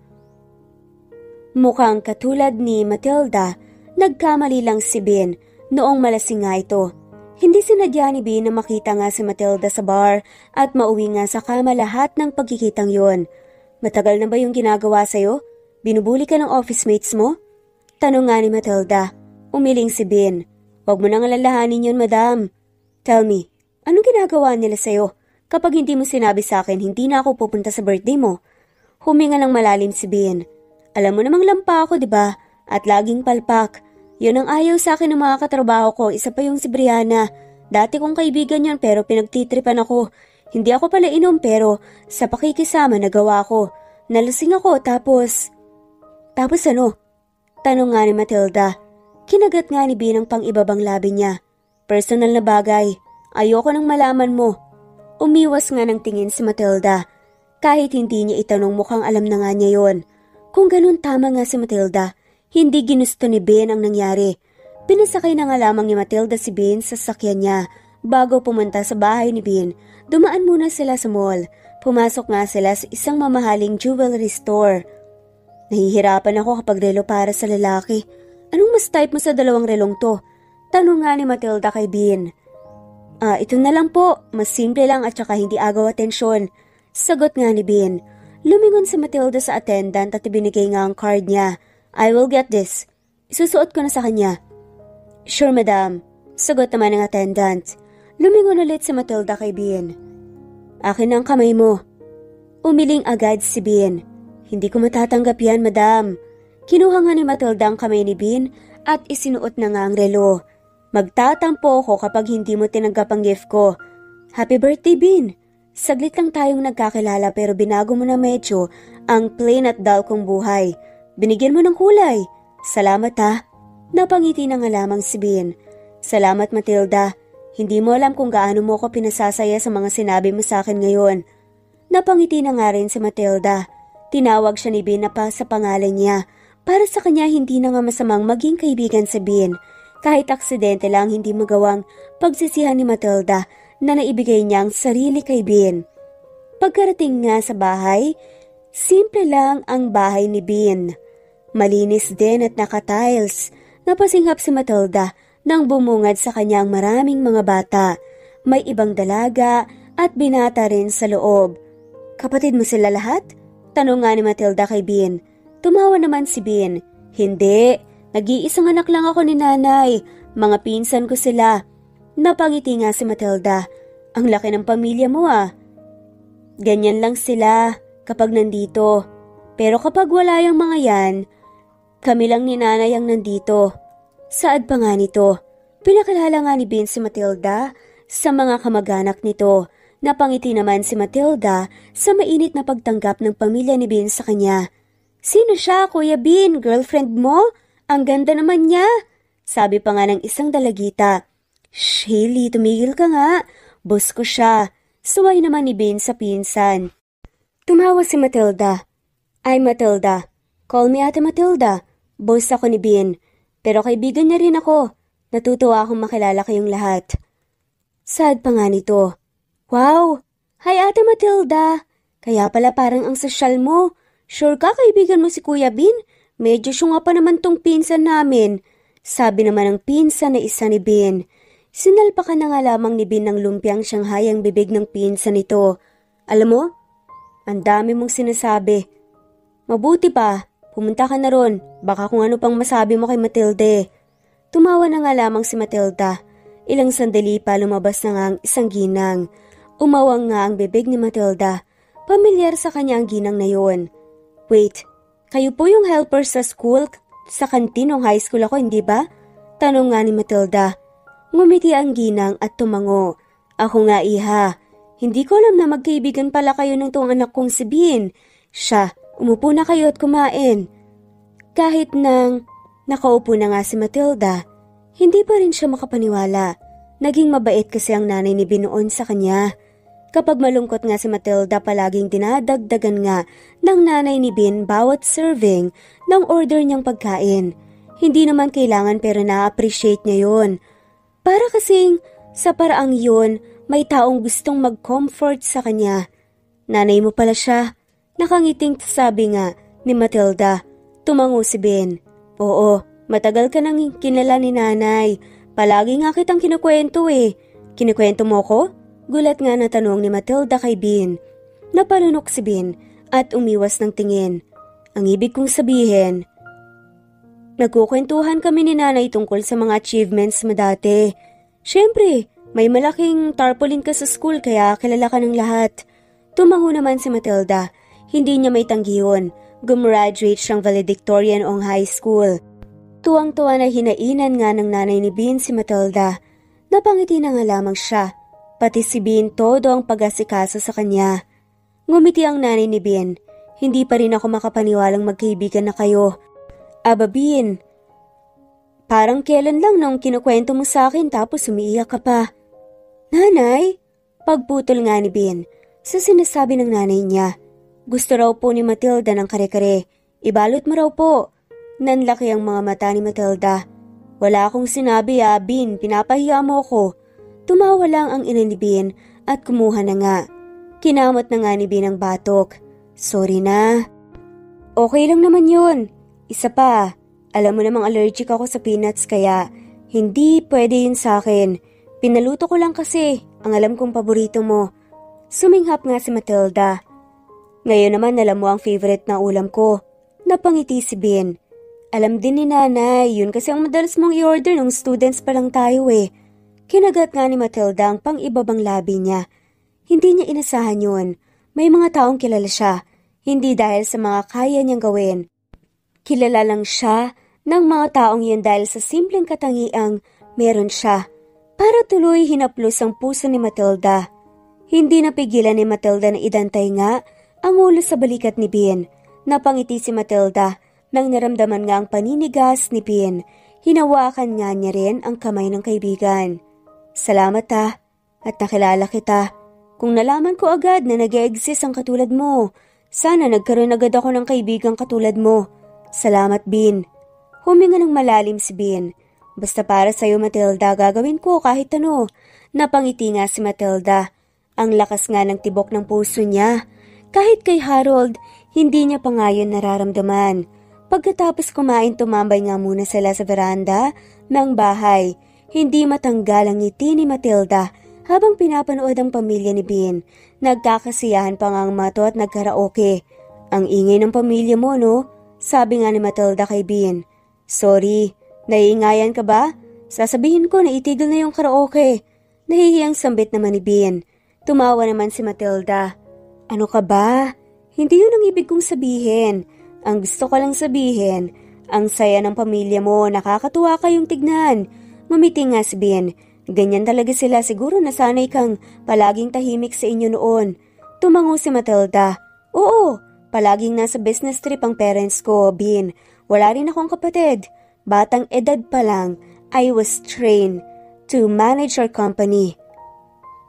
Mukhang katulad ni Matilda, nagkamali lang si Ben noong malasing nga ito. Hindi sinadya ni Ben na makita nga si Matilda sa bar at mauwi nga sa kama lahat ng pagkikitang yon. Matagal na ba yung ginagawa sa'yo? Binubuli ka ng office mates mo? Tanong nga ni Matilda. Umiling si Ben. Huwag mo nang alalahanin yun, madam. Tell me, anong ginagawa nila sa'yo? Kapag hindi mo sinabi sa akin, hindi na ako pupunta sa birthday mo. Huminga ng malalim si Ben. Alam mo namang lampa ako, diba? At laging palpak. Yun ang ayaw sa akin ng mga katrabaho ko. Isa pa yung si Brianna. Dati kong kaibigan yun pero pinagtitripan ako. Hindi ako pala inom pero sa pakikisama nagawa ko. Nalasing ako tapos... Tapos ano? Tanong nga ni Matilda. Kinagat nga ni Ben ang pang-ibabang labi niya. Personal na bagay. Ayoko nang malaman mo. Umiwas nga ng tingin si Matilda. Kahit hindi niya itanong, mukhang alam na nga niya yon. Kung ganun, tama nga si Matilda. Hindi ginusto ni Ben ang nangyari. Pinasakay na nga lamang ni Matilda si Ben sa sasakyan niya. Bago pumunta sa bahay ni Ben, dumaan muna sila sa mall. Pumasok nga sila sa isang mamahaling jewelry store. Nahihirapan ako kapag relo para sa lalaki. Anong mas type mo sa dalawang relong to? Tanong nga ni Matilda kay Ben. Ito na lang po. Mas simple lang at saka hindi agaw atensyon. Sagot nga ni Ben. Lumingon si Matilda sa attendant at ibinigay nga ang card niya. I will get this. Isusuot ko na sa kanya. Sure, madam. Sagot naman ng attendant. Lumingon ulit si Matilda kay Ben. Akin ang kamay mo. Umiling agad si Ben. Hindi ko matatanggap yan, madam. Kinuha nga ni Matilda ang kamay ni Ben at isinuot na nga ang relo. Magtatampo ako kapag hindi mo tinanggap ang gift ko. Happy birthday, Ben! Saglit lang tayong nagkakilala pero binago mo na medyo ang plain at dull kong buhay. Binigyan mo ng kulay. Salamat ha. Napangiti na nga lamang si Ben. Salamat, Matilda. Hindi mo alam kung gaano mo ako pinasasaya sa mga sinabi mo sa akin ngayon. Napangiti na nga rin si Matilda. Tinawag siya ni Ben na pa sa pangalan niya. Para sa kanya hindi na nga masamang maging kaibigan si Ben. Kahit aksidente lang hindi magawang pagsisihan ni Matilda na naibigay niya ang sarili kay Ben. Pagkarating nga sa bahay, simple lang ang bahay ni Ben. Malinis din at naka-tiles. Napasinghap si Matilda nang bumungad sa kanya ang maraming mga bata. May ibang dalaga at binata rin sa loob. Kapatid mo sila lahat? Tanong nga ni Matilda kay Ben. Tumawa naman si Ben. Hindi, nag-iisang anak lang ako ni nanay. Mga pinsan ko sila. Napangiti nga si Matilda. Ang laki ng pamilya mo ah. Ganyan lang sila kapag nandito. Pero kapag wala yung mga yan, kami lang ni nanay ang nandito. Saad pa nga nito? Pinakilala nga ni Ben si Matilda sa mga kamag-anak nito. Napangiti naman si Matilda sa mainit na pagtanggap ng pamilya ni Ben sa kanya. Sino siya, Kuya Ben? Girlfriend mo? Ang ganda naman niya. Sabi pa nga ng isang dalagita. Shh, Hailey, tumigil ka nga. Boss ko siya. Suway naman ni Bean sa pinsan. Tumawa si Matilda. Ay Matilda, call me Ate Matilda. Boss ako ni Bean. Pero kaibigan niya rin ako. Natutuwa akong makilala kayong lahat. Sad pa nga nito. Wow! Hi Ate Matilda! Kaya pala parang ang sosyal mo. Sure ka kaibigan mo si Kuya Bean? Medyo syunga pa naman tong pinsan namin. Sabi naman ng pinsan na isa ni Bean. Sinalpakan na nga lamang ni Bean ng lumpiang Shanghai ang bibig ng pinsan nito. Alam mo, ang dami mong sinasabi. Mabuti pa, pumunta ka na ron. Baka kung ano pang masabi mo kay Matilde. Tumawa na nga lamang si Matilda. Ilang sandali pa lumabas na nga ang isang ginang. Umawang nga ang bibig ni Matilda. Pamilyar sa kanya ang ginang na yun. Wait, kayo po yung helper sa school, sa kantin ng high school ako, hindi ba? Tanong nga ni Matilda. Ngumiti ang ginang at tumango. Ako nga iha. Hindi ko alam na magkaibigan pala kayo ng tuwang anak kong si Bean. Siya, umupo na kayo at kumain. Kahit nang nakaupo na nga si Matilda, hindi pa rin siya makapaniwala. Naging mabait kasi ang nanay ni Bean noon sa kanya. Kapag malungkot nga si Matilda, palaging dinadagdagan nga ng nanay ni Bean bawat serving ng order niyang pagkain. Hindi naman kailangan pero na-appreciate niya yon. Para kasing sa paraang yun, may taong gustong mag-comfort sa kanya. Nanay mo pala siya. Nakangiting sabi nga ni Matilda. Tumango si Ben. Oo, matagal ka nang kinala ni nanay. Palagi nga kitang kinukwento eh. Kinukwento mo ko? Gulat nga na tanong ni Matilda kay Ben. Napalunok si Ben at umiwas ng tingin. Ang ibig kong sabihin, nagkukwentuhan kami ni nanay tungkol sa mga achievements mo dati. Siyempre, may malaking tarpaulin ka sa school kaya kilala ka ng lahat. Tumango naman si Matilda. Hindi niya may tanggi yun. Gumraduate siyang valedictorian ng high school. Tuwang-tuwa na hinainan nga ng nanay ni Bean si Matilda. Napangiti na nga lamang siya. Pati si Bean todo ang pag-asikaso sa kanya. Ngumiti ang nanay ni Bean. Hindi pa rin ako makapaniwalang magkaibigan na kayo. Aba Bean, parang kailan lang nung kinukwento mo sa akin tapos umiiyak ka pa. Nanay? Pagputol nga ni Bean sa sinasabi ng nanay niya. Gusto raw po ni Matilda ng kare-kare. Ibalot mo raw po. Nanlaki ang mga mata ni Matilda. Wala akong sinabi Bean, pinapahiya mo ko. Tumawa lang ang ina ni Bean at kumuha na nga. Kinamot na nga ni Bean ang batok. Sorry na. Okay lang naman yun. Isa pa, alam mo namang allergic ako sa peanuts kaya hindi pwede yun sa akin. Pinaluto ko lang kasi, ang alam kong paborito mo. Suminghap nga si Matilda. Ngayon naman alam mo ang favorite na ulam ko. Napangiti si Ben. Alam din ni nanay, yun kasi ang madalas mong i-order nung students pa lang tayo eh. Kinagat nga ni Matilda ang pang-ibabang labi niya. Hindi niya inasahan yun. May mga taong kilala siya, hindi dahil sa mga kaya niyang gawin. Kilala lang siya ng mga taong yun dahil sa simpleng katangiang meron siya. Para tuloy hinaplos ang puso ni Matilda. Hindi napigilan ni Matilda na idantay nga ang ulo sa balikat ni Ben. Napangiti si Matilda nang naramdaman nga ang paninigas ni Ben. Hinawakan nga niya rin ang kamay ng kaibigan. Salamat at nakilala kita. Kung nalaman ko agad na nag-e-exist ang katulad mo, sana nagkaroon agad ako ng kaibigang katulad mo. Salamat, Ben. Huminga ng malalim si Ben. Basta para sa'yo, Matilda, gagawin ko kahit ano. Napangiti nga si Matilda. Ang lakas nga ng tibok ng puso niya. Kahit kay Harold, hindi niya pa nga yun nararamdaman. Pagkatapos kumain, tumambay nga muna sila sa veranda ng bahay. Hindi matanggal ang ngiti ni Matilda habang pinapanood ang pamilya ni Ben. Nagkakasiyahan pa nga ang mato at nagkaraoke. Ang ingay ng pamilya mo, no? Sabi nga ni Matilda kay Ben. Sorry, naiingayan ka ba? Sasabihin ko na itigil na yung karaoke. Nahihiyang sambit naman ni Ben. Tumawa naman si Matilda. Ano ka ba? Hindi yun ang ibig kong sabihin. Ang gusto ko lang sabihin, ang saya ng pamilya mo, nakakatuwa kayong tignan. Ngumiti nga si Ben. Ganyan talaga sila, siguro nasanay kang palaging tahimik sa inyo noon. Tumango si Matilda. Oo, palaging nasa business trip ang parents ko, Ben. Wala rin akong kapatid. Batang edad pa lang, I was trained to manage our company.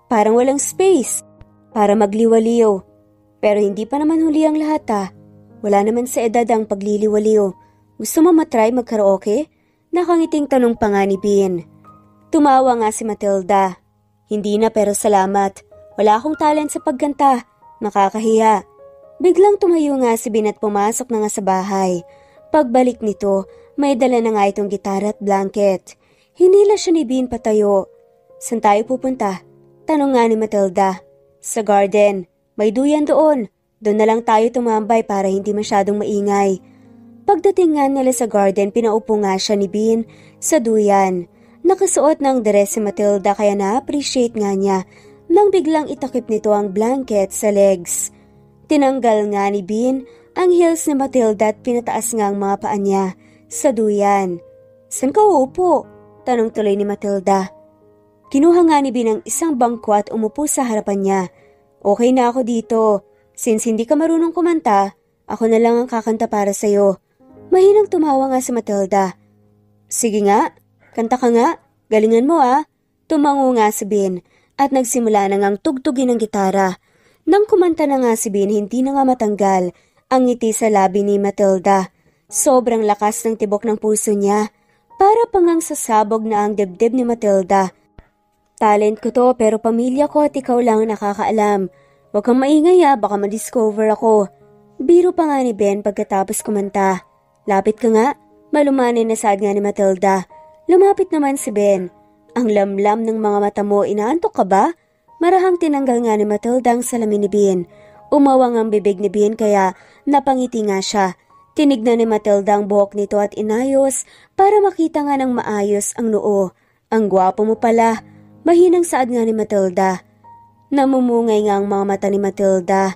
Parang walang space para magliwaliw. Pero hindi pa naman huli ang lahat Wala naman sa edad ang pagliliwaliw. Gusto mo matry magkaraoke? Nakangiting tanong pa nga ni Bean. Tumawa nga si Matilda. Hindi na pero salamat. Wala akong talent sa pagkanta. Nakakahiya. Biglang tumayo nga si Bean at pumasok na nga sa bahay. Pagbalik nito, may dala na nga itong gitara at blanket. Hinila siya ni Bean patayo. Saan tayo pupunta? Tanong nga ni Matilda. Sa garden. May duyan doon. Doon na lang tayo tumambay para hindi masyadong maingay. Pagdating nga nila sa garden, pinaupo nga siya ni Bean sa duyan. Nakasuot ng dress si Matilda kaya na-appreciate nga niya nang biglang itakip nito ang blanket sa legs. Tinanggal nga ni Bean ang heels ni Matilda at pinataas nga ang mga paa niya sa duyan. Saan ka uupo? Tanong tuloy ni Matilda. Kinuha nga ni Bean ang isang bangko at umupo sa harapan niya. Okay na ako dito. Since hindi ka marunong kumanta, ako na lang ang kakanta para sa'yo. Mahinang tumawa nga si Matilda. Sige nga, kanta ka nga. Galingan mo Tumango nga si Bean at nagsimula na ngang tugtugin ng gitara. Nang kumanta na nga si Bean, hindi na nga matanggal ang ngiti sa labi ni Matilda. Sobrang lakas ng tibok ng puso niya. Para pangang sasabog na ang dibdib ni Matilda. Talent ko to pero pamilya ko at ikaw lang nakakaalam. Huwag kang maingay baka ma-discover ako. Biro pa nga ni Ben pagkatapos kumanta. Lapit ka nga, malumanay na saad nga ni Matilda. Lumapit naman si Ben. Ang lamlam ng mga mata mo, inaantok ka ba? Marahang tinanggal nga ni Matilda ang salamin ni Ben. Umawang ang bibig ni Ben kaya napangiti nga siya. Tinignan ni Matilda ang buhok nito at inayos para makita nga ng maayos ang noo. Ang gwapo mo pala. Mahinang saad nga ni Matilda. Namumungay nga ang mga mata ni Matilda.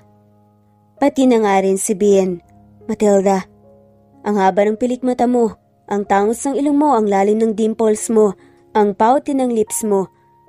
Pati na nga rin si Ben. Matilda, ang haba ng pilik mata mo, ang tangos ng ilong mo, ang lalim ng dimples mo, ang pouty ng lips mo.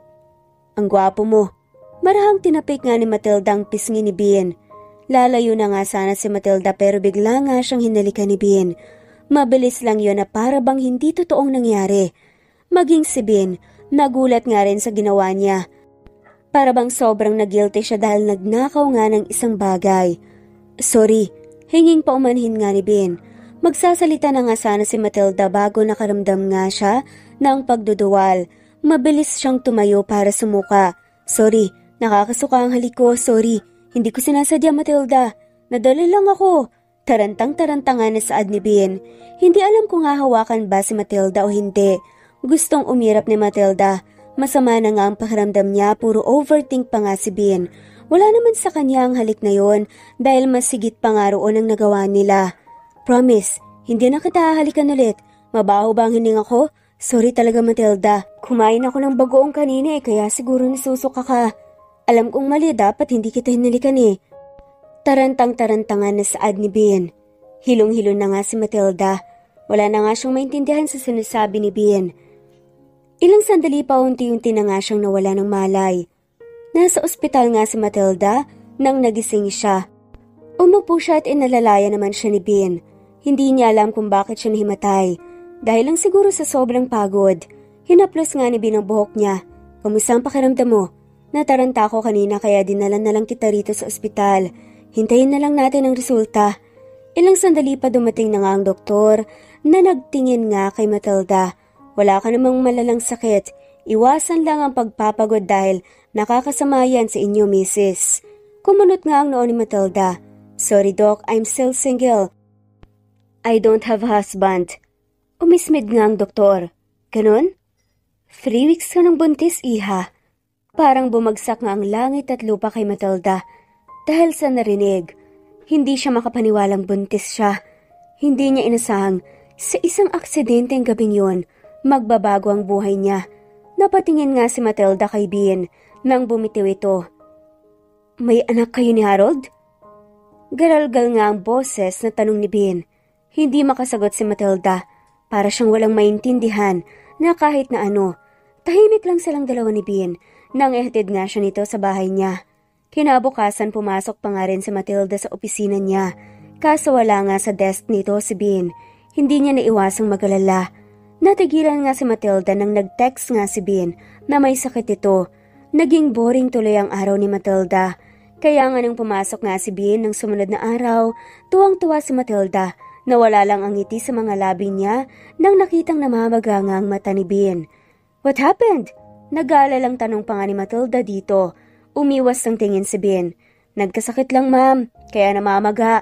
Ang gwapo mo. Marahang tinapik nga ni Matilda ang pisngi ni Ben. Lalayo na nga sana si Matilda pero bigla nga siyang hinalikan ni Ben. Mabilis lang yun na para bang hindi totoong nangyari. Maging si Ben, nagulat nga rin sa ginawa niya. Para bang sobrang nag-guilty siya dahil nagnakaw nga ng isang bagay. Sorry, hinging paumanhin nga ni Ben. Magsasalita na nga sana si Matilda bago nakaramdam nga siya ng pagduduwal. Mabilis siyang tumayo para sumuka. Sorry, nakakasuka ang halik ko, sorry. Hindi ko sinasadya, Matilda. Nadala lang ako. Tarantang-taranta nga na saad ni Ben. Hindi alam kung hahawakan ba si Matilda o hindi. Gustong umirap ni Matilda. Masama na nga ang pakiramdam niya, puro overthink pa nga si Ben. Wala naman sa kanya ang halik na yon dahil mas sigit pa nga roon ang nagawa nila. Promise, hindi na kita hahalikan ulit. Mabaho ba ang hininga ko? Sorry talaga Matilda. Kumain ako ng bagoong kanina kaya siguro nasusuka ka. Alam kong mali, dapat hindi kita hinalikan Tarantang-tarantangan na saad ni Ben. Hilong-hilo na nga si Matilda. Wala na nga siyang maintindihan sa sinasabi ni Ben. Ilang sandali pa unti-unti na nga siyang nawala ng malay. Nasa ospital nga si Matilda nang nagising siya. Umupo siya at inalalaya naman siya ni Ben. Hindi niya alam kung bakit siya nahimatay. Dahil lang siguro sa sobrang pagod. Hinaplos nga ni Ben ang buhok niya. Kamusta ang pakiramdam mo? Nataranta ako kanina kaya dinala na lang kita rito sa ospital. Hintayin na lang natin ang resulta. Ilang sandali pa dumating na nga ang doktor na nagtingin nga kay Matilda. Wala ka namang malalang sakit. Iwasan lang ang pagpapagod dahil nakakasama yan sa inyo, Mrs. Kumunot nga ang noo ni Matilda. Sorry, Doc, I'm still single. I don't have a husband. Umismid nga ang doktor. Ganon? 3 weeks ka ng buntis, iha. Parang bumagsak nga ang langit at lupa kay Matilda. Dahil sa narinig, hindi siya makapaniwalang buntis siya. Hindi niya inasahang sa isang aksidente ang gabing yun, magbabago ang buhay niya. Napatingin nga si Matilda kay Ben nang bumitiw ito. May anak kayo ni Harold? Garalgal nga ang boses na tanong ni Ben. Hindi makasagot si Matilda. Para siyang walang maintindihan na kahit na ano. Tahimik lang silang dalawa ni Ben nang ihatid nga siya nito sa bahay niya. Kinabukasan pumasok pa nga rin si Matilda sa opisina niya. Kaso wala nga sa desk nito si Ben. Hindi niya naiwasang magalala. Natigilan nga si Matilda nang nag-text nga si Ben na may sakit ito. Naging boring tuloy ang araw ni Matilda. Kaya nga nang pumasok nga si Bean ng sumunod na araw, tuwang-tuwa si Matilda na wala lang ang ngiti sa mga labi niya nang nakitang namamaga nga ang mata ni Bean. What happened? Nag-aalalang tanong pa nga ni Matilda dito. Umiwas ng tingin si Bean. Nagkasakit lang ma'am, kaya namamaga.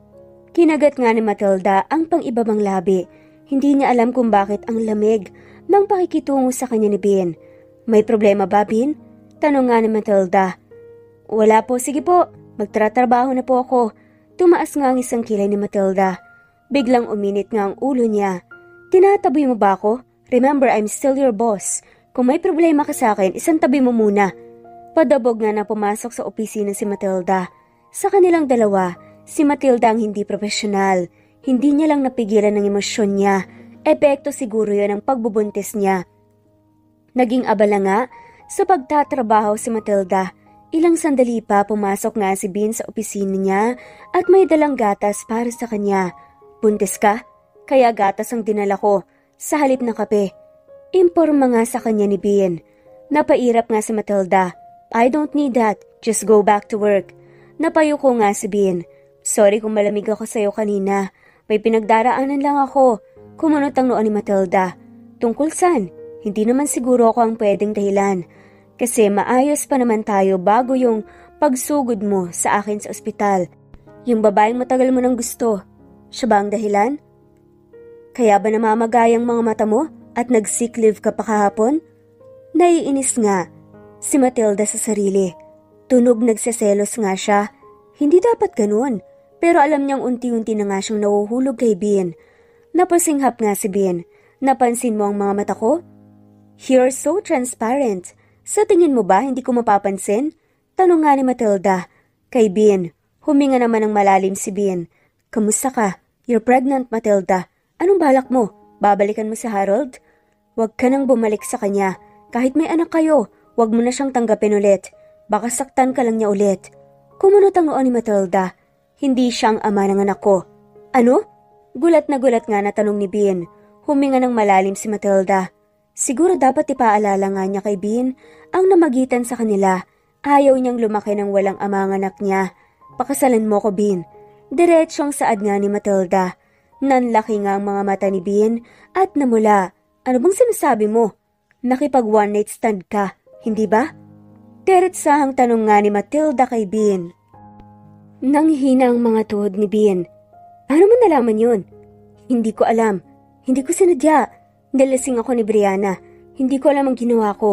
Kinagat nga ni Matilda ang pang-ibabang labi. Hindi niya alam kung bakit ang lamig nang pakikitungo sa kanya ni Bean. May problema ba, Bean? Tanong nga ni Matilda. Wala po, sige po. Magtratrabaho na po ako. Tumaas nga ang isang kilay ni Matilda. Biglang uminit nga ang ulo niya. Tinatabi mo ba ako? Remember, I'm still your boss. Kung may problema ka sa akin, isang tabi mo muna. Padabog nga na pumasok sa opisina si Matilda. Sa kanilang dalawa, si Matilda ang hindi profesional. Hindi niya lang napigilan ng emosyon niya. Epekto siguro yun ang pagbubuntis niya. Naging abala nga sa pagtatrabaho si Matilda. Ilang sandali pa pumasok nga si Bean sa opisina niya at may dalang gatas para sa kanya. Buntis ka? Kaya gatas ang dinala ko sa halip ng kape. Imporma nga sa kanya ni Bean. Napairap nga si Matilda. I don't need that. Just go back to work. Napayuko nga si Bean. Sorry kung malamig ako sa'yo kanina. May pinagdaraanan lang ako. Kumunot ang noo ni Matilda. Tungkol saan? Hindi naman siguro ako ang pwedeng dahilan. Kasi maayos pa naman tayo bago yung pagsugod mo sa akin sa ospital. Yung babaeng matagal mo nang gusto. Siya ba ang dahilan? Kaya ba namamagayang mga mata mo at nag-sick leave ka pa kahapon? Naiinis nga si Matilda sa sarili. Tunog nagseselos nga siya. Hindi dapat ganun. Pero alam niyang unti-unti na nga siyang nahuhulog kay Bean. Napasinghap nga si Bean. Napansin mo ang mga mata ko? You're so transparent. Sa tingin mo ba hindi ko mapapansin? Tanong nga ni Matilda. Kay Bean, huminga naman ng malalim si Bean. Kamusta ka? You're pregnant, Matilda. Anong balak mo? Babalikan mo si Harold? Huwag ka nang bumalik sa kanya. Kahit may anak kayo, huwag mo na siyang tanggapin ulit. Baka saktan ka lang niya ulit. Kumunot ang noo ni Matilda. Hindi siya ang ama ng anak ko. Ano? Gulat nga na tanong ni Bean. Huminga ng malalim si Matilda. Siguro dapat ipaalala nga niya kay Bean ang namagitan sa kanila. Ayaw niyang lumaki ng walang ama ang anak niya. Pakasalan mo ko, Bean. Diretsyong saad nga ni Matilda. Nanlaki nga ang mga mata ni Bean at namula. Ano bang sinasabi mo? Nakipag one night stand ka, hindi ba? Diretsahang tanong nga ni Matilda kay Bean. Nanghina ang mga tuhod ni Bean. Paano mo nalaman yun? Hindi ko alam. Hindi ko sinadya. Nalasing ako ni Brianna. Hindi ko alam ang ginawa ko.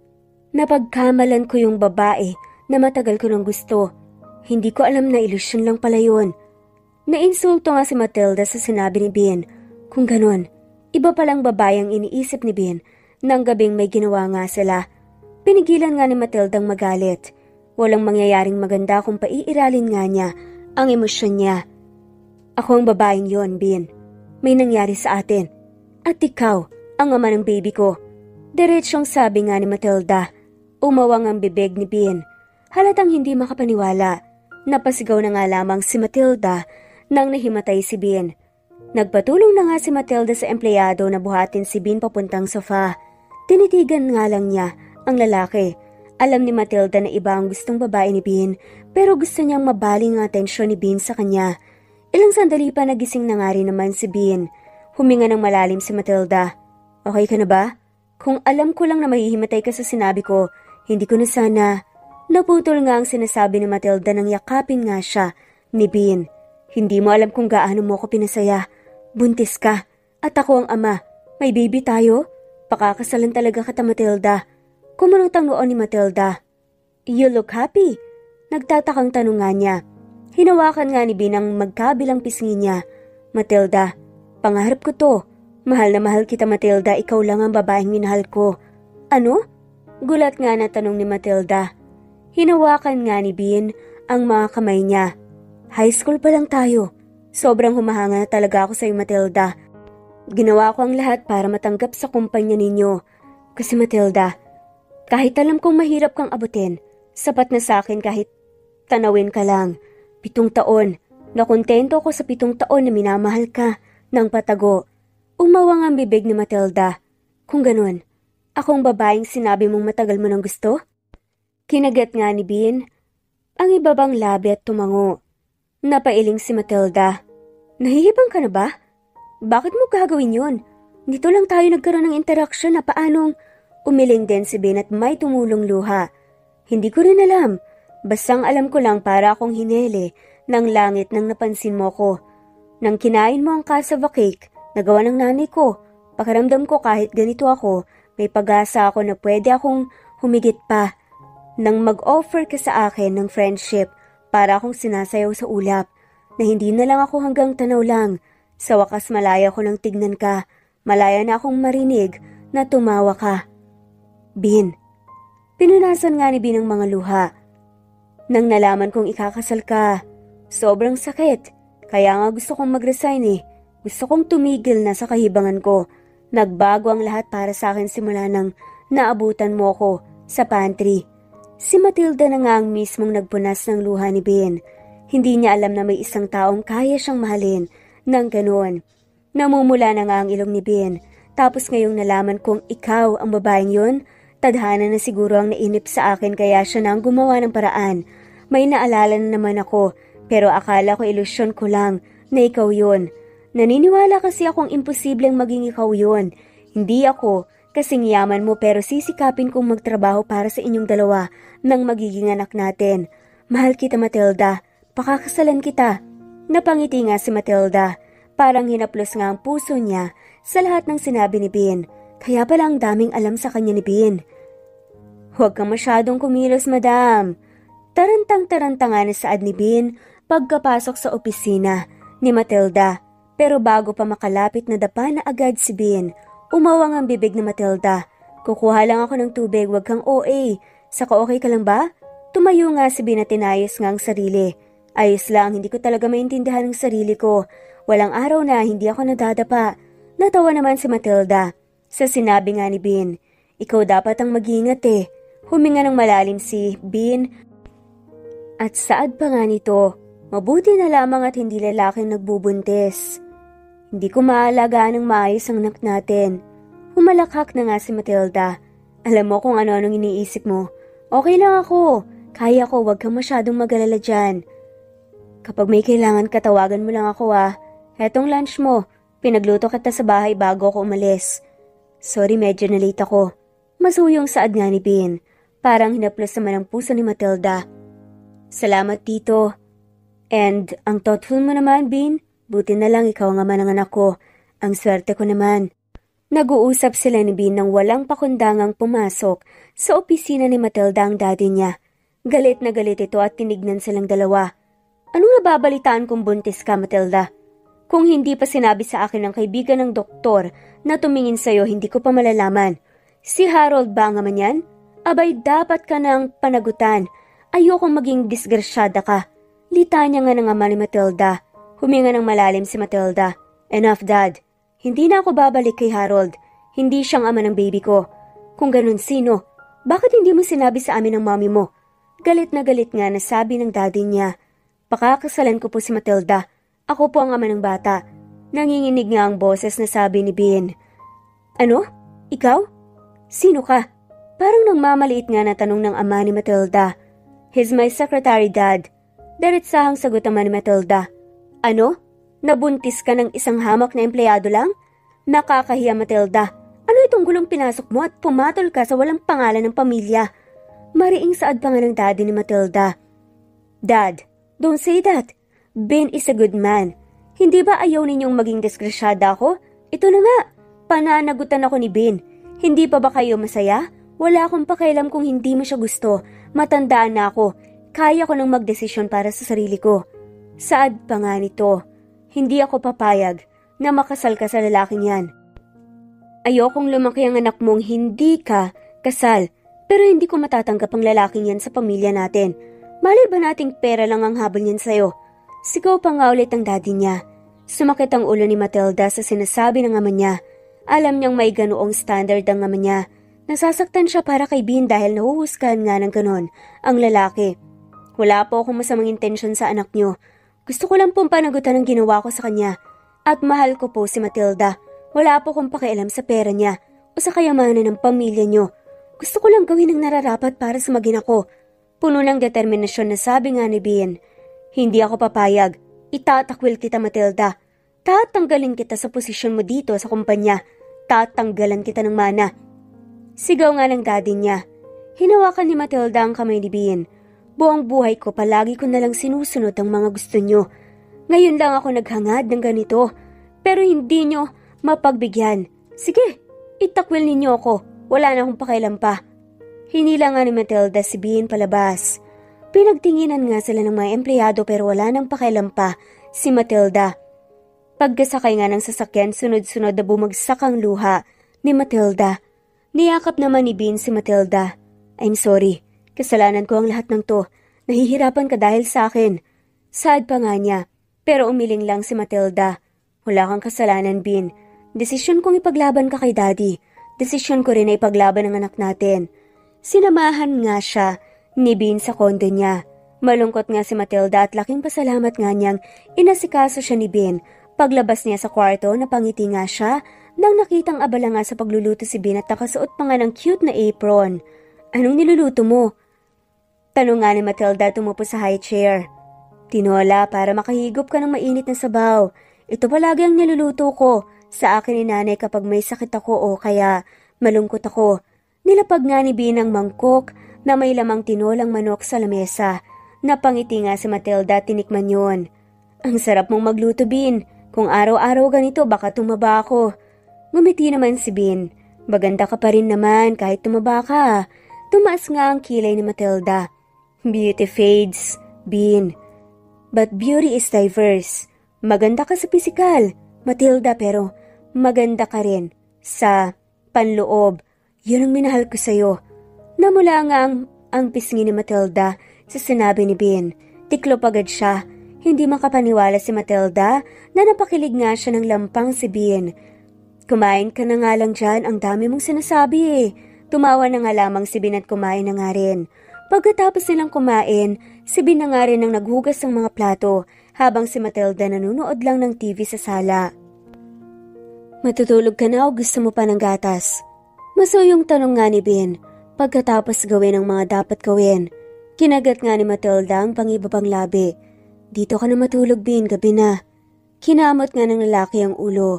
Napagkamalan ko yung babae na matagal ko nang gusto. Hindi ko alam na ilusyon lang pala yun. Nainsulto nga si Matilda sa sinabi ni Bean. Kung ganon, iba palang babae ang iniisip ni Bean nang gabing may ginawa nga sila. Pinigilan nga ni Matildang magalit. Walang mangyayaring maganda kung paiiralin nga niya ang emosyon niya. Ako ang babaeng yon, Bean. May nangyari sa atin. At ikaw, ang ama ng baby ko. Diretsyong sabi nga ni Matilda. Umawang ang bibig ni Bean. Halatang hindi makapaniwala. Napasigaw na nga lamang si Matilda nang nahimatay si Bean. Nagpatulong na nga si Matilda sa empleyado na buhatin si Bean papuntang sofa. Tinitigan nga lang niya ang lalaki. Alam ni Matilda na iba ang gustong babae ni Bean, pero gusto niyang mabaling ang atensyon ni Bean sa kanya. Ilang sandali pa nagising na nga rin naman si Bean. Huminga ng malalim si Matilda. Okay ka na ba? Kung alam ko lang na mahihimatay ka sa sinabi ko, hindi ko na sana. Naputol nga ang sinasabi ni Matilda nang yakapin nga siya ni Bean. Hindi mo alam kung gaano mo ako pinasaya. Buntis ka. At ako ang ama. May baby tayo? Pakakasalan talaga kita, Matilda. Kumunot ang noo ni Matilda. You look happy. Nagtatakang tanong nga niya. Hinawakan nga ni Bean ang magkabilang pisngi niya. Matilda, pangarap ko to. Mahal na mahal kita, Matilda. Ikaw lang ang babaeng minahal ko. Ano? Gulat nga na tanong ni Matilda. Hinawakan nga ni Bean ang mga kamay niya. High school pa lang tayo. Sobrang humahanga na talaga ako sa iyo, Matilda. Ginawa ko ang lahat para matanggap sa kumpanya ninyo. Kasi Matilda, kahit alam kong mahirap kang abutin, sapat na sa akin kahit tanawin ka lang. 7 taon. Nakontento ko sa 7 taon na minamahal ka ng patago. Umawang ang bibig ni Matilda. Kung ganun, akong babaeng sinabi mong matagal mo nang gusto? Kinagat nga ni Bean ang ibabang labi at tumango. Napailing si Matilda. Nahihibang ka na ba? Bakit mo gagawin yun? Dito lang tayo nagkaroon ng interaksyon na paanong... Umiling din si Bean at may tumulong luha. Hindi ko rin alam. Bastang alam ko lang para akong hinele ng langit nang napansin mo ko. Nang kinain mo ang cassava cake, nagawa ng nanay ko. Pakiramdam ko kahit ganito ako, may pag-asa ako na pwede akong humigit pa. Nang mag-offer ka sa akin ng friendship, para akong sinasayaw sa ulap, na hindi na lang ako hanggang tanaw lang. Sa wakas malaya ko nang tignan ka, malaya na akong marinig na tumawa ka. Bean. Pinunasan nga ni Bean ang mga luha. Nang nalaman kong ikakasal ka, sobrang sakit. Kaya nga gusto kong mag-resign eh. Gusto kong tumigil na sa kahibangan ko. Nagbago ang lahat para sa akin simula nang naabutan mo ko sa pantry. Si Matilda na nga ang mismong nagpunas ng luha ni Bean. Hindi niya alam na may isang taong kaya siyang mahalin ng ganoon. Namumula na nga ang ilong ni Bean. Tapos ngayong nalaman kong ikaw ang babaeng yun, tadhana na siguro ang nainip sa akin kaya siya na ang gumawa ng paraan. May naalala na naman ako, pero akala ko ilusyon ko lang na ikaw yun. Naniniwala kasi akong imposibleng maging ikaw yun. Hindi ako, kasing yaman mo pero sisikapin kong magtrabaho para sa inyong dalawa nang magiging anak natin. Mahal kita Matilda, pakakasalan kita. Napangiti nga si Matilda, parang hinaplos nga ang puso niya sa lahat ng sinabi ni Bean. Kaya pala ang daming alam sa kanya ni Bean. Huwag kang masyadong kumilos, madam. Tarantang-taranta nga na saad ni Bean pagkapasok sa opisina ni Matilda. Pero bago pa makalapit na dapa na agad si Bean, umawang ang bibig ni Matilda. Kukuha lang ako ng tubig, wag kang OA. Saka okay ka lang ba? Tumayo nga si Bean at tinayos nga ang sarili. Ayos lang, hindi ko talaga maintindihan ang sarili ko. Walang araw na hindi ako nadadapa. Natawa naman si Matilda. Sa sinabi nga ni Bean, ikaw dapat ang mag-iingat eh. Huminga ng malalim si Bean. At saad pa nga nito, mabuti na lamang at hindi lalaking nagbubuntis. Hindi ko maalagaan ng maayos ang anak natin. Humalakhak na nga si Matilda. Alam mo kung ano-anong iniisip mo. Okay lang ako. Kaya ko, wag kang masyadong mag-alala dyan. Kapag may kailangan ka, tawagan mo lang ako ah. Hetong lunch mo. Pinagluto kita sa bahay bago ako umalis. Sorry, medyo na late ako. Masuyong saad nga ni Bean. Parang hinaplos naman ang puso ni Matilda. Salamat tito. And ang thoughtful mo naman, Bean. Buti na lang ikaw nga man ang anak ko. Ang swerte ko naman. Nag-uusap sila ni Bean nang walang pakundangang pumasok sa opisina ni Matilda ang daddy niya. Galit na galit ito at tinignan silang dalawa. Anong nababalitaan kung buntis ka, Matilda? Kung hindi pa sinabi sa akin ng kaibigan ng doktor na tumingin sa'yo, hindi ko pa malalaman. Si Harold ba nga man yan? Abay, dapat ka nang panagutan. Ayokong maging disgrasyada ka. Litanya nga ng ama ni Matilda. Huminga ng malalim si Matilda. Enough, Dad. Hindi na ako babalik kay Harold. Hindi siyang ama ng baby ko. Kung ganun, sino? Bakit hindi mo sinabi sa amin ng mami mo? Galit na galit nga na sabi ng daddy niya. Pakakasalan ko po si Matilda. Ako po ang ama ng bata. Nanginginig nga ang boses na sabi ni Bean. Ano? Ikaw? Sino ka? Parang nangmamaliit nga na tanong ng ama ni Matilda. He's my secretary, Dad. Diretsahang sagot naman ni Matilda. Ano? Nabuntis ka ng isang hamak na empleyado lang? Nakakahiya, Matilda. Ano itong gulong pinasok mo at pumatol ka sa walang pangalan ng pamilya? Mariing saad pa nga ng daddy ni Matilda. Dad, don't say that. Ben is a good man. Hindi ba ayaw ninyong maging disgrasyada ako? Ito na nga. Pananagutan ako ni Ben. Hindi pa ba kayo masaya? Wala akong pakialam kung hindi mo siya gusto. Matandaan na ako. Kaya ko nang magdesisyon para sa sarili ko. Saad pa nga nito. Hindi ako papayag na makasal ka sa lalaking yan. Ayokong lumaki ang anak mong hindi ka kasal. Pero hindi ko matatanggap ang lalaking yan sa pamilya natin. Malay ba nating pera lang ang habol niyan sa'yo? Sigaw pa nga ulit ang daddy niya. Sumakit ang ulo ni Matilda sa sinasabi ng ama niya. Alam niyang may ganoong standard ang ama niya. Nasasaktan siya para kay Bean dahil nahuhusgahan nga ng ganon ang lalaki. Wala po akong masamang intensyon sa anak niyo. Gusto ko lang pong panagutan ang ginawa ko sa kanya. At mahal ko po si Matilda. Wala po akong pakialam sa pera niya o sa kayamanan ng pamilya niyo. Gusto ko lang gawin ang nararapat para sa magina ko. Puno ng determinasyon na sabi nga ni Bean. Hindi ako papayag. Itatakwil kita, Matilda. Tatanggalin kita sa posisyon mo dito sa kumpanya. Tatanggalan kita ng mana. Sigaw nga ng daddy niya. Hinawakan ni Matilda ang kamay ni Bean. Buong buhay ko palagi ko nalang sinusunod ang mga gusto nyo. Ngayon lang ako naghangad ng ganito. Pero hindi nyo mapagbigyan. Sige, itakwil ninyo ako. Wala na akong pakialam pa. Hinila nga ni Matilda si Bean palabas. Pinagtinginan nga sila ng mga empleyado pero wala nang pakialam pa si Matilda. Pagkasakay nga ng sasakyan, sunod-sunod na bumagsak ang luha ni Matilda. Niyakap naman ni Bean si Matilda. I'm sorry, kasalanan ko ang lahat ng to. Nahihirapan ka dahil sa akin. Sad pa nga niya, pero umiling lang si Matilda. Wala kang kasalanan, Bean. Desisyon kong ipaglaban ka kay Daddy. Desisyon ko rin na ipaglaban ang anak natin. Sinamahan nga siya ni Bean sa kondo niya. Malungkot nga si Matilda at laking pasalamat nga niyang inasikaso siya ni Bean. Paglabas niya sa kwarto, napangiti nga siya nang nakitang abala nga sa pagluluto si Bean at nakasuot pa nga ng cute na apron. Anong niluluto mo? Tanong nga ni Matilda tumupo sa high chair. Tinola para makahigop ka ng mainit na sabaw. Ito palagi ang niluluto ko sa akin ni nanay kapag may sakit ako o kaya malungkot ako. Nilapag nga ni Bean ang mangkok na may lamang tinolang manok sa lamesa. Napangiti nga si Matilda at tinikman yun. Ang sarap mong magluto, Bean. Kung araw-araw ganito baka tumaba ako. Ngumiti naman si Bean. Maganda ka pa rin naman kahit tumaba ka. Tumaas nga ang kilay ni Matilda. Beauty fades, Bean. But beauty is diverse. Maganda ka sa pisikal, Matilda, pero maganda ka rin sa panloob. Yun ang minahal ko sa'yo. Namula nga ang pisngi ni Matilda sa sinabi ni Bean. Tiklop agad siya. Hindi makapaniwala si Matilda na napakilig nga siya ng lampang si Bean. Kumain ka na nga lang dyan, ang dami mong sinasabi eh. Tumawa na nga lamang si Bean at kumain na nga rin. Pagkatapos nilang kumain, si Bean na nga rin ang naghugas ng mga plato habang si Matilda nanonood lang ng TV sa sala. Matutulog ka na o gusto mo pa ng gatas? Masuyong tanong nga ni Bean pagkatapos gawin ang mga dapat gawin. Kinagat nga ni Matilda ang pangibabang labi. Dito ka na matulog, Bean, gabi na. Kinamot nga ng lalaki ang ulo.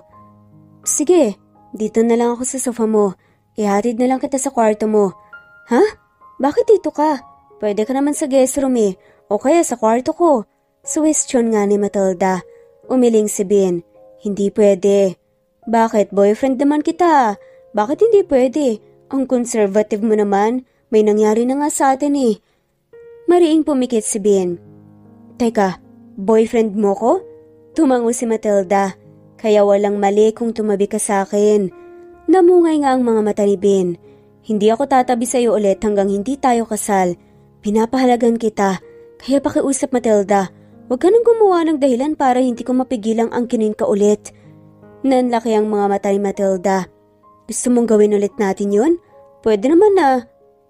Sige, dito na lang ako sa sofa mo. Ihatid na lang kita sa kwarto mo. Ha? Bakit dito ka? Pwede ka naman sa guest room eh, o kaya sa kwarto ko. Suwestyon nga ni Matilda. Umiling si Bean. Hindi pwede. Bakit? Boyfriend naman kita. Bakit hindi pwede? Ang conservative mo naman. May nangyari na nga sa atin eh. Mariing pumikit si Bean. Teka, boyfriend mo ko? Tumango si Matilda. Kaya walang mali kung tumabi ka sa akin. Namungay nga ang mga mata ni Bean. Hindi ako tatabi sa'yo ulit hanggang hindi tayo kasal. Pinapahalagan kita. Kaya pakiusap, Matilda. Huwag ka nang gumawa ng dahilan para hindi ko mapigilang angkinin ka ulit. Nanlaki ang mga mata ni Matilda. Gusto mong gawin ulit natin yun? Pwede naman na.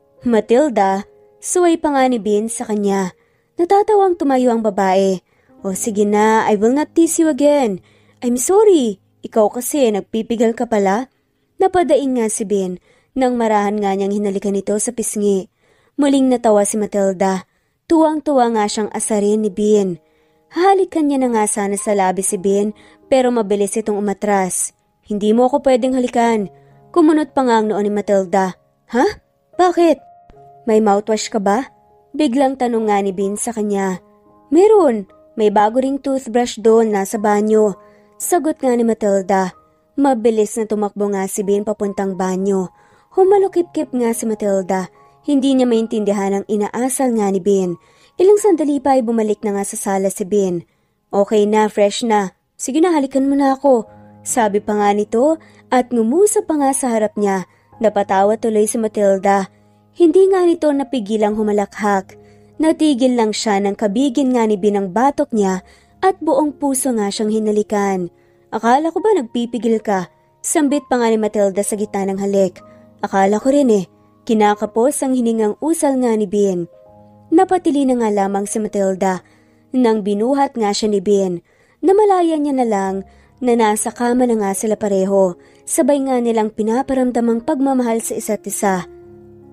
Matilda, suway pa nga ni Bean sa kanya. Natatawang tumayo ang babae. O sige na, I will not tease you again. I'm sorry. Ikaw kasi, nagpipigal ka pala. Napadaing nga si Bean nang marahan nga niyang hinalikan ito sa pisngi. Muling natawa si Matilda. Tuwang-tuwa nga siyang asarin ni Bean. Hahalikan niya na nga sana sa labi si Bean pero mabilis itong umatras. Hindi mo ako pwedeng halikan. Kumunot pa nga ang noon ni Matilda. Ha? Bakit? May mouthwash ka ba? Biglang tanong nga ni Bean sa kanya. Meron. May bago ring toothbrush doon nasa banyo. Sagot nga ni Matilda. Mabilis na tumakbo nga si Bean papuntang banyo. Humalukip-kip nga si Matilda. Hindi niya maintindihan ang inaasal nga ni Bean. Ilang sandali pa ay bumalik na nga sa sala si Bean. Okay na, fresh na. Sige na, halikan mo na ako. Sabi pa nga nito at ngumusa pa nga sa harap niya. Napatawa tuloy si Matilda. Hindi nga nito napigilang humalakhak. Natigil lang siya nang kabigin nga ni Bean ang batok niya at buong puso nga siyang hinalikan. Akala ko ba nagpipigil ka? Sambit pa nga ni Matilda sa gitna ng halik. Akala ko rin eh. Kinakapos ang hiningang usal nga ni Bean. Napatili na nga lamang si Matilda. Nang binuhat nga siya ni Bean, namalaya niya na lang na nasa kama na nga sila pareho. Sabay nga nilang pinaparamdamang pagmamahal sa isa't isa.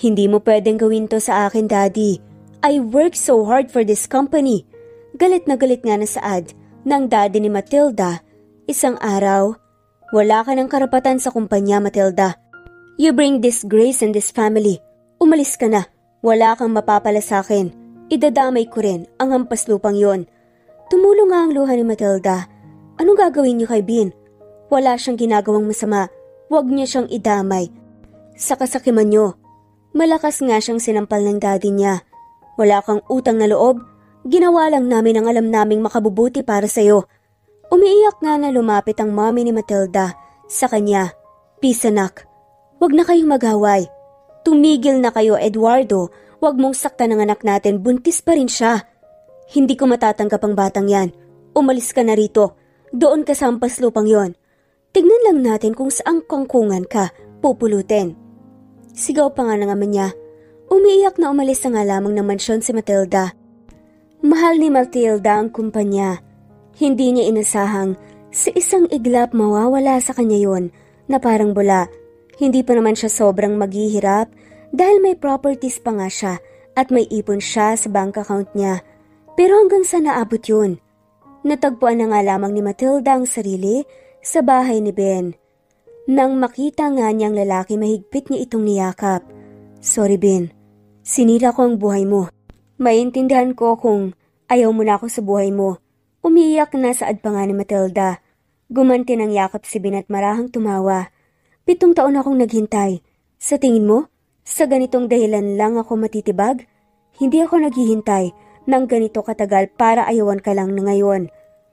Hindi mo pwedeng gawin to sa akin, Daddy. I work so hard for this company. Galit na galit nga na Saad ng daddy ni Matilda. Isang araw, wala ka ng karapatan sa kumpanya, Matilda. You bring disgrace in this family. Umalis ka na. Wala kang mapapala sa akin. Idadamay ko rin ang hampas lupang yon. Tumulong nga ang luha ni Matilda. Anong gagawin niyo kay Bean? Wala siyang ginagawang masama. Huwag niya siyang idamay. Sa kasakiman niyo, malakas nga siyang sinampal ng daddy niya. Wala kang utang na loob. Ginawa lang namin ang alam naming makabubuti para sa'yo. Umiiyak nga na lumapit ang mommy ni Matilda sa kanya. Peace, anak. Huwag na kayong mag-away. Tumigil na kayo, Eduardo. Huwag mong saktan ang anak natin. Buntis pa rin siya. Hindi ko matatanggap ang batang yan. Umalis ka na rito. Doon ka sa hampas lupang yon. Tignan lang natin kung saang kangkungan ka pupulutin. Sigaw pa nga ng ama niya. Umiiyak na umalis na nga lamang ng mansyon si Matilda. Mahal ni Matilda ang kumpanya. Hindi niya inasahang sa isang iglap mawawala sa kanya yon na parang bula. Hindi pa naman siya sobrang maghihirap dahil may properties pa nga siya at may ipon siya sa bank account niya. Pero hanggang sa naabot yun, natagpuan na nga lamang ni Matilda ang sarili sa bahay ni Ben. Nang makita nga niyang lalaki, mahigpit niya itong niyakap. Sorry Ben, sinira ko ang buhay mo. Maintindihan ko kung ayaw mo na ako sa buhay mo. Umiiyak na Saad pa nga ni Matilda. Gumanti ng yakap si Ben at marahang tumawa. 7 taon akong naghintay. Sa tingin mo, sa ganitong dahilan lang ako matitibag? Hindi ako naghihintay ng ganito katagal para ayawan ka lang na ngayon.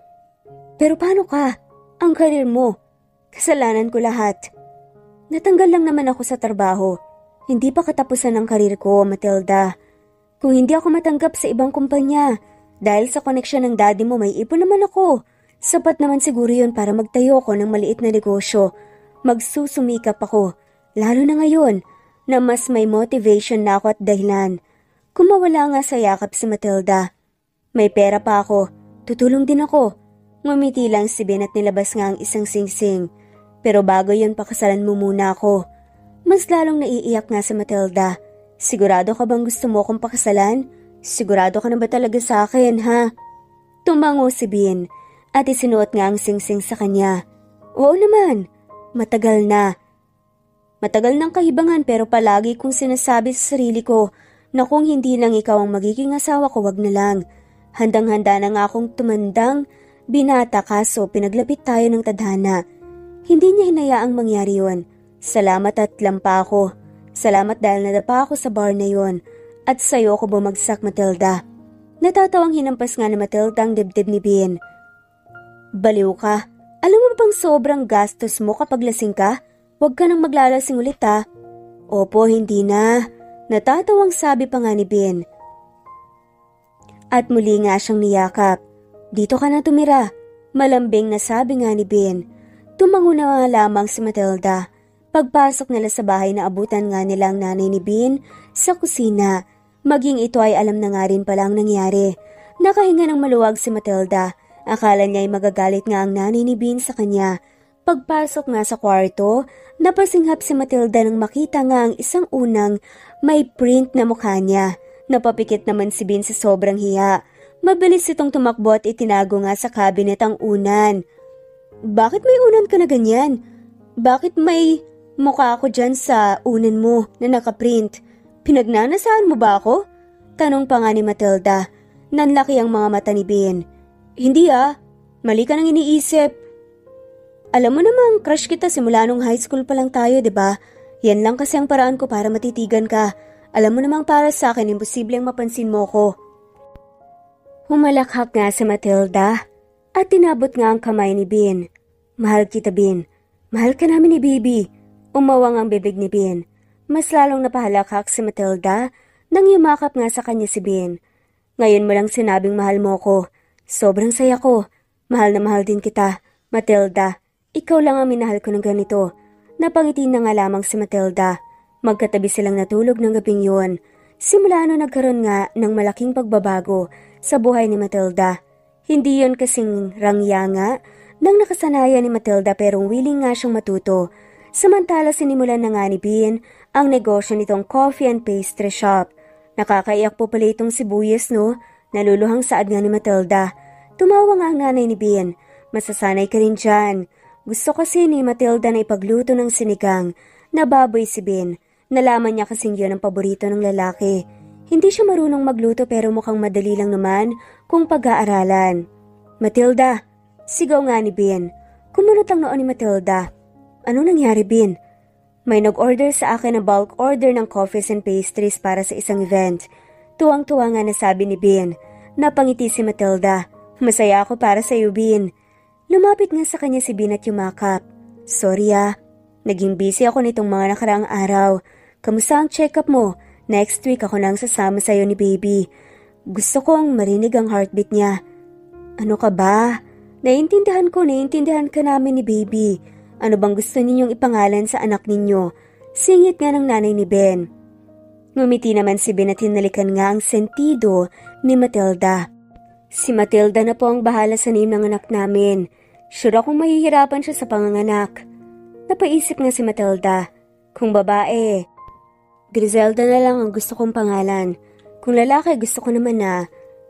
Pero paano ka? Ang karir mo. Kasalanan ko lahat. Natanggal lang naman ako sa trabaho. Hindi pa katapusan ng karir ko, Matilda. Kung hindi ako matanggap sa ibang kumpanya, dahil sa koneksyon ng daddy mo may ipon naman ako. Sapat naman siguro yun para magtayo ko ng maliit na negosyo. Magsusumikap ako, lalo na ngayon na mas may motivation na ako at dahilan. Kung mawala nga sa yakap si Matilda, may pera pa ako, tutulong din ako. Ngumiti lang si Ben at nilabas nga ang isang singsing. Pero bago yun, pakasalan mo muna ako. Mas lalong naiiyak nga si Matilda. Sigurado ka bang gusto mo akong pakasalan? Sigurado ka na ba talaga sa akin, ha? Tumango si Ben at isinuot nga ang singsing sa kanya. Oo naman, matagal na. Matagal ng kahibangan pero palagi kong sinasabi sa sarili ko na kung hindi lang ikaw ang magiging asawa ko, wag na lang. Handang-handa na nga akong tumandang binata kaso pinaglapit tayo ng tadhana. Hindi niya hinayaang mangyari yun. Salamat at lampa ako. Salamat dahil nadapa ako sa bar na yon at sa'yo ko bumagsak, Matilda. Natatawang hinampas nga ni Matilda ang dibdib ni Ben. Baliw ka. Alam mo bang sobrang gastos mo kapag lasing ka? Huwag ka nang maglalasing ulit ha. Opo, hindi na. Natatawang sabi pa nga ni Ben. At muli nga siyang niyakap. Dito ka na tumira. Malambing na sabi nga ni Ben. Tumango na nga lamang si Matilda. Pagpasok nila sa bahay na abutan nga nila ang nanay ni Ben sa kusina. Maging ito ay alam na nga rin pala ang nangyari. Nakahinga ng maluwag si Matilda. Akala niya ay magagalit nga ang nanay ni Ben sa kanya. Pagpasok nga sa kwarto, napasinghap si Matilda nang makita nga ang isang unang may print na mukha niya. Napapikit naman si Ben sa sobrang hiya. Mabilis itong tumakbo at itinago nga sa cabinet ang unan. Bakit may unan ka na ganyan? Bakit may mukha ako dyan sa unan mo na nakaprint? Pinagnanasaan mo ba ako? Tanong pa nga ni Matilda. Nanlaki ang mga mata ni Ben. Hindi mali ka nang iniisip. Alam mo namang crush kita simula nung high school pa lang tayo, 'di ba? Yan lang kasi ang paraan ko para matitigan ka. Alam mo namang para sa akin imposibleng mapansin mo ko. Humalakhak nga si Matilda at tinabot nga ang kamay ni Ben. Mahal kita, Ben. Mahal ka namin ni Bibi. Umawang ang bibig ni Ben. Mas lalong napahalakhak si Matilda nang yumakap nga sa kanya si Ben. Ngayon mo lang sinabing mahal mo ko. Sobrang saya ko. Mahal na mahal din kita, Matilda. Ikaw lang ang minahal ko ng ganito. Napangiti na nga lamang si Matilda. Magkatabi silang natulog ng gabing yun. Simula no nagkaroon nga ng malaking pagbabago sa buhay ni Matilda. Hindi yon kasing rangya nga nang nakasanayan ni Matilda pero willing nga siyang matuto. Samantala sinimulan na nga ni Ben ang negosyo nitong coffee and pastry shop. Nakakaiyak po pala itong sibuyas, no? Naluluhang saad nga ni Matilda. Tumawa nga ang nanay ni Bean. Masasanay ka rin dyan. Gusto kasi ni Matilda na ipagluto ng sinigang na baboy si Bean. Nalaman niya kasing yun ang paborito ng lalaki. Hindi siya marunong magluto pero mukhang madali lang naman kung pag-aaralan. Matilda, sigaw nga ni Bean. Kumunot ang noon ni Matilda. Ano nangyari, Bean? May nag-order sa akin na bulk order ng coffees and pastries para sa isang event. Tuwang-tuwa nga nasabi ni Bean. Napangiti si Matilda. Masaya ako para sa iyo, Bean. Lumapit nga sa kanya si Bean at yumakap. Sorry naging busy ako nitong mga nakaraang araw. Kamusta ang check-up mo? Next week ako nang sasama sa iyo ni baby. Gusto kong marinig ang heartbeat niya. Ano ka ba? Naiintindihan ka namin ni baby. Ano bang gusto ninyong ipangalan sa anak ninyo? Singit nga ng nanay ni Ben. Ngumiti naman si Ben at hinalikan nga ang sentido ni Matilda. Si Matilda na po ang bahala sa name ng anak namin. Sure akong mahihirapan siya sa panganganak. Napaisip nga si Matilda. Kung babae, Griselda na lang ang gusto kong pangalan. Kung lalaki, gusto ko naman na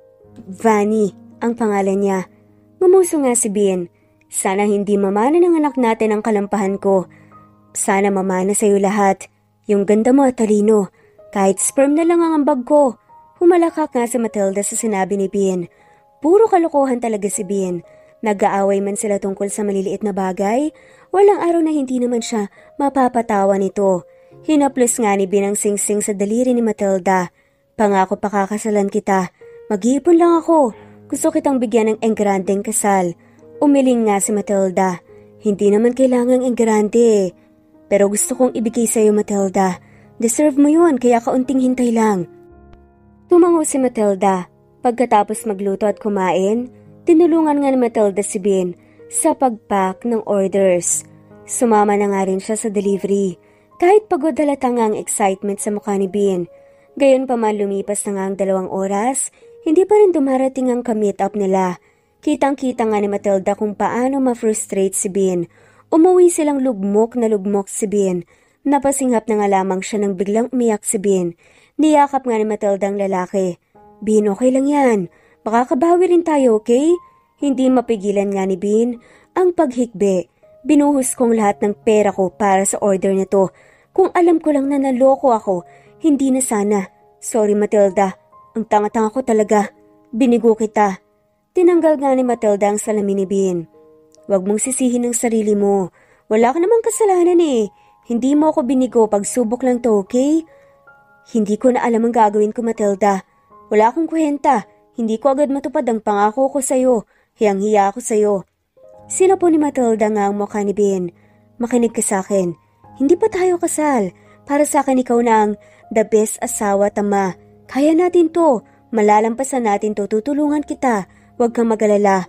Vanny ang pangalan niya. Ngumuso nga si Ben. Sana hindi mamana ng anak natin ang kalampahan ko. Sana mamana sa'yo lahat. Yung ganda mo at talino. Kahit sperm na lang ang ambag ko. Humalakak nga si Matilda sa sinabi ni Ben. Puro kalokohan talaga si Ben. Nag-aaway man sila tungkol sa maliliit na bagay. Walang araw na hindi naman siya mapapatawa nito. Hinaplos nga ni Ben ang singsing sa daliri ni Matilda. Pangako pakakasalan kita. Mag-iipon lang ako. Gusto kitang bigyan ng engrandeng kasal. Umiling nga si Matilda. Hindi naman kailangang engrande. Pero gusto kong ibigay sa'yo, Matilda. Deserve mo yun, kaya kaunting hintay lang. Tumango si Matilda. Pagkatapos magluto at kumain, tinulungan nga ni Matilda si Ben sa pagpack ng orders. Sumama na nga rin siya sa delivery. Kahit pagod halata nga ang excitement sa mukha ni Ben. Gayon pa man lumipas na nga ang 2 oras, hindi pa rin dumarating ang ka-meet up nila. Kitang-kita nga ni Matilda kung paano ma-frustrate si Ben. Umuwi silang lugmok na lugmok si Ben. Napasinghap na nga lamang siya nang biglang umiyak si Ben. Niyakap nga ni Matilda ang lalaki. Ben, okay lang yan. Makakabawi rin tayo, okay? Hindi mapigilan nga ni Ben ang paghikbi. Binuhos kong lahat ng pera ko para sa order nito. Kung alam ko lang na naloko ako, hindi na sana. Sorry, Matilda. Ang tanga-tanga ko talaga. Binigo kita. Tinanggal nga ni Matilda ang salamin ni Ben. Huwag mong sisihin ang sarili mo. Wala ka namang kasalanan eh. Hindi mo ako binigo, pagsubok lang to, okay? Hindi ko na alam ang gagawin ko, Matilda. Wala akong kwenta. Hindi ko agad matupad ang pangako ko sa'yo. Hiyang-hiya ako sa'yo. Sinapo ni Matilda nga ang mukha ni Ben. Makinig ka sa akin. Hindi pa tayo kasal. Para sa akin ikaw na ang the best asawa, tama. Kaya natin to. Malalampasan natin to. Tutulungan kita. Huwag kang mag-alala.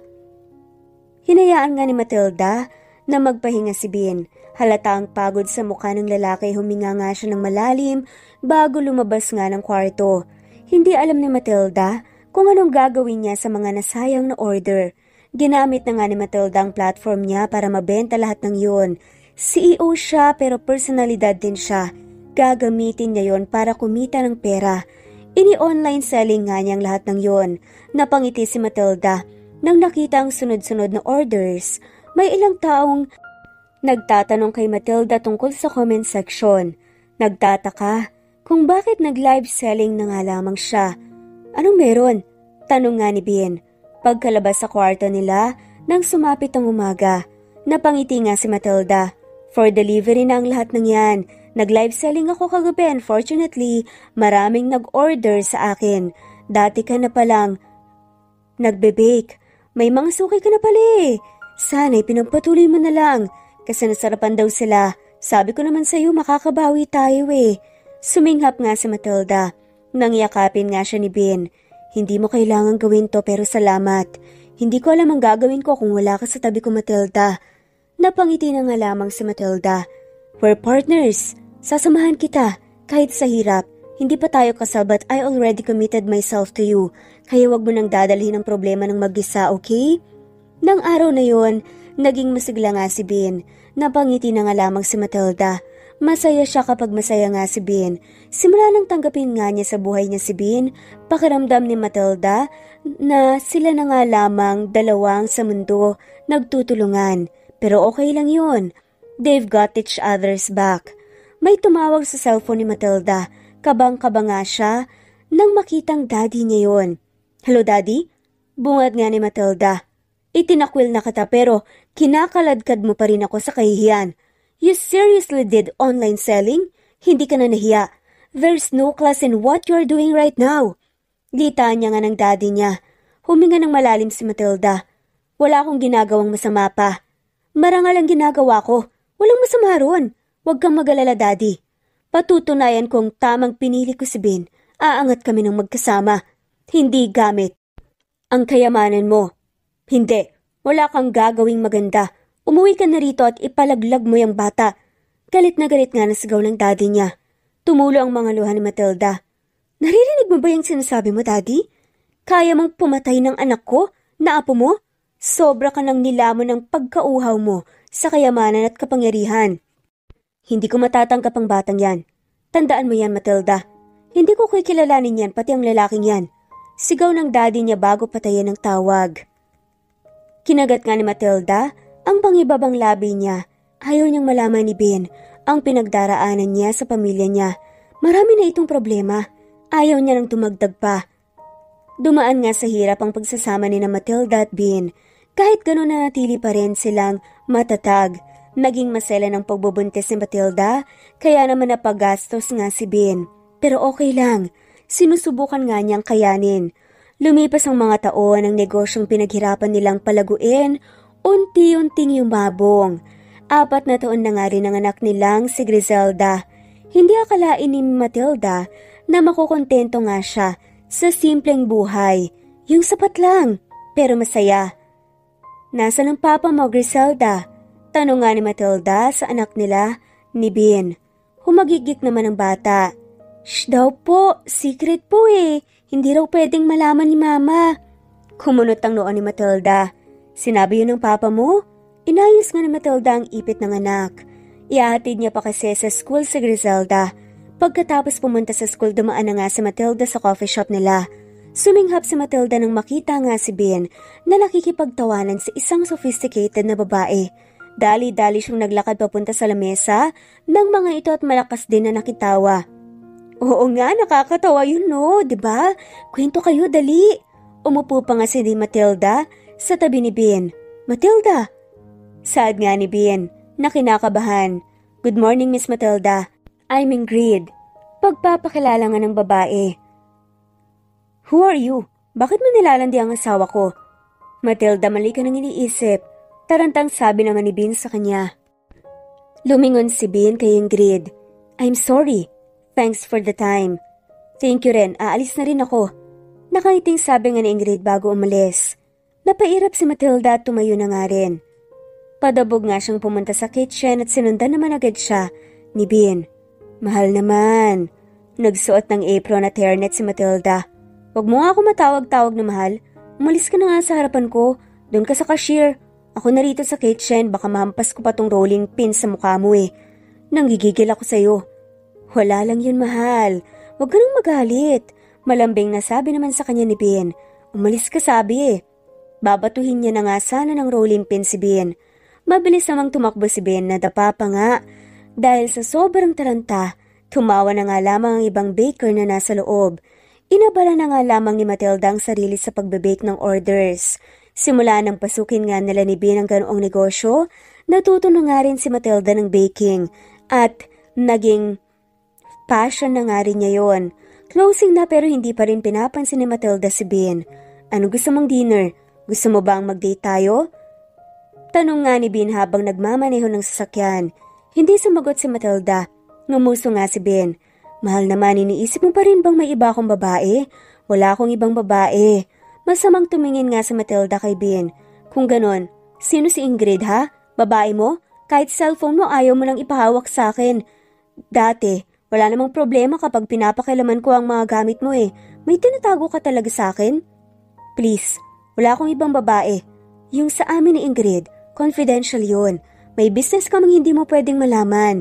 Hinayaan nga ni Matilda na magpahinga si Ben. Halata ang pagod sa mukha ng lalaki, huminga nga siya ng malalim bago lumabas nga ng kwarto. Hindi alam ni Matilda kung anong gagawin niya sa mga nasayang na order. Ginamit na nga ni Matilda ang platform niya para mabenta lahat ng yun. CEO siya pero personalidad din siya. Gagamitin niya yon para kumita ng pera. Ini-online selling nga niyang lahat ng yon. Napangiti si Matilda nang nakita ang sunod-sunod na orders. May ilang taong nagtatanong kay Matilda tungkol sa comment section. Nagtataka kung bakit nag-live selling na nga lamang siya. Anong meron? Tanong nga ni Ben. Pagkalabas sa kwarto nila nang sumapit ang umaga. Napangiti nga si Matilda. For delivery na ang lahat ng yan. Nag-live selling ako kagabi. Unfortunately, maraming nag-order sa akin. Dati ka na palang nagbe-bake. May mga suki ka na pala eh. Sana'y pinagpatuloy mo na lang. Kasi nasarapan daw sila. Sabi ko naman sa'yo makakabawi tayo eh. Suminghap nga si Matilda. Nangyakapin nga siya ni Ben. Hindi mo kailangan gawin to pero salamat. Hindi ko alam ang gagawin ko kung wala ka sa tabi ko, Matilda. Napangiti na nga lamang si Matilda. We're partners. Sasamahan kita. Kahit sa hirap. Hindi pa tayo kasal but I already committed myself to you. Kaya wag mo nang dadalhin ang problema ng mag-isa, okay? Nang araw na yon, naging masigla nga si Ben. Napangiti na nga lamang si Matilda. Masaya siya kapag masaya nga si Bean. Simula nang tanggapin nga niya sa buhay niya si Bean, pakiramdam ni Matilda na sila na nga lamang dalawang sa mundo nagtutulungan. Pero okay lang yun. They've got each other's back. May tumawag sa cellphone ni Matilda. Kabang-kaba nga siya nang makitang daddy niya yun. Hello, daddy? Bungad nga ni Matilda. Itinakwil na kita pero kinakaladkad mo pa rin ako sa kahihiyan. You seriously did online selling? Hindi ka na nahiya. There's no class in what you're doing right now. Litaan niya nga ng daddy niya. Huminga ng malalim si Matilda. Wala akong ginagawang masama pa. Marangal ang ginagawa ko. Walang masama ron. Huwag kang mag-alala, daddy. Patutunayan kong tamang pinili ko si Ben. Aangat kami ng magkasama. Hindi gamit ang kayamanan mo. Hindi. Wala kang gagawing maganda. Umuwi ka na rito at ipalaglag mo yung bata. Galit na sigaw ng daddy niya. Tumulo ang mga luha ni Matilda. Naririnig mo ba yung sinasabi mo, daddy? Kaya mong pumatay ng anak ko, na apo mo? Sobra ka ng nilamon ng pagkauhaw mo sa kayamanan at kapangyarihan. Hindi ko matatanggap ang batang yan. Tandaan mo yan, Matilda. Hindi ko kikilalanin yan, pati ang lalaking yan. Sigaw ng daddy niya bago patayin ng tawag. Kinagat nga ni Matilda ang pangibabang labi niya. Ayaw niyang malaman ni Ben ang pinagdaraanan niya sa pamilya niya. Marami na itong problema. Ayaw niya nang tumagdag pa. Dumaan nga sa hirap ang pagsasama ni na Matilda at Ben. Kahit gano'n nanatili pa rin silang matatag. Naging masela ng pagbubuntis ni Matilda, kaya naman napagastos nga si Ben. Pero okay lang. Sinusubukan nga niyang kayanin. Lumipas ang mga taon ng negosyong pinaghirapan nilang palaguin, unti-unting yumabong. 4 na taon na nga rin ang anak nilang si Griselda. Hindi akalain ni Matilda na makukontento nga siya sa simpleng buhay. Yung sapat lang, pero masaya. Nasaan ang papa mo, Griselda? Tanong nga ni Matilda sa anak nila ni Ben. Humagigik naman ang bata. Shh daw po, secret po eh. Hindi raw pwedeng malaman ni mama. Kumunot ang noo ni Matilda. Sinabi yun ng papa mo? Inayos nga ni Matilda ang ipit ng anak. Ihahatid niya pa kasi sa school si Griselda. Pagkatapos pumunta sa school, dumaan na nga si Matilda sa coffee shop nila. Suminghap si Matilda nang makita nga si Ben na nakikipagtawanan sa isang sophisticated na babae. Dali-dali siyang naglakad papunta sa lamesa ng mga ito at malakas din na nakitawa. Oo nga, nakakatawa yun no, diba? Kwento kayo, dali. Umupo pa nga si Matilda sa tabi ni Ben. Matilda! Saad nga ni Ben na kinakabahan. Good morning, Miss Matilda. I'm Ingrid. Pagpapakilala nga ng babae. Who are you? Bakit mo nilalandi ang asawa ko? Matilda, mali ka nang iniisip. Tarantang sabi naman ni Ben sa kanya. Lumingon si Ben kay Ingrid. I'm sorry. Thanks for the time. Thank you rin. Aalis na rin ako. Nakangiting sabi nga ni Ingrid bago umalis. Napairap si Matilda at tumayo na nga rin. Padabog nga siyang pumunta sa kitchen at sinundan naman agad siya ni Ben. Mahal naman. Nagsuot ng apron at hairnet si Matilda. Huwag mo nga ako matawag-tawag na mahal. Umalis ka na nga sa harapan ko. Doon ka sa cashier. Ako narito sa kitchen. Baka mahampas ko pa tong rolling pin sa mukha mo eh. Nanggigigil ako sa'yo. Wala lang yun, mahal. Huwag ka nang magalit. Malambing na sabi naman sa kanya ni Ben. Umalis ka sabi eh. Babatuhin niya na nga sana ng rolling pin si Ben. Mabilis namang tumakbo si Ben na dapa pa nga. Dahil sa sobrang taranta, tumawa na nga lamang ang ibang baker na nasa loob. Inabala na nga lamang ni Matilda ang sarili sa pagbebake ng orders. Simula nang pasukin nga nila ni Ben ang ganoong negosyo, natuto na nga rin si Matilda ng baking at naging passion na nga rin niya yon. Closing na pero hindi pa rin pinapansin ni Matilda si Ben. Ano gusto mong dinner? Gusto mo bang mag-date tayo? Tanong nga ni Ben habang nagmamaneho ng sasakyan. Hindi sumagot si Matilda. Ngumuso nga si Ben. Mahal naman, iniisip mo pa rin bang may iba akong babae? Wala akong ibang babae. Masamang tumingin nga si Matilda kay Ben. Kung ganon, sino si Ingrid ha? Babae mo? Kahit cellphone mo ayaw mo nang ipahawak sa akin. Dati, wala namang problema kapag pinapakilaman ko ang mga gamit mo eh. May tinatago ka talaga sa akin? Please, wala akong ibang babae. Yung sa amin ni Ingrid, confidential yun. May business kaming hindi mo pwedeng malaman.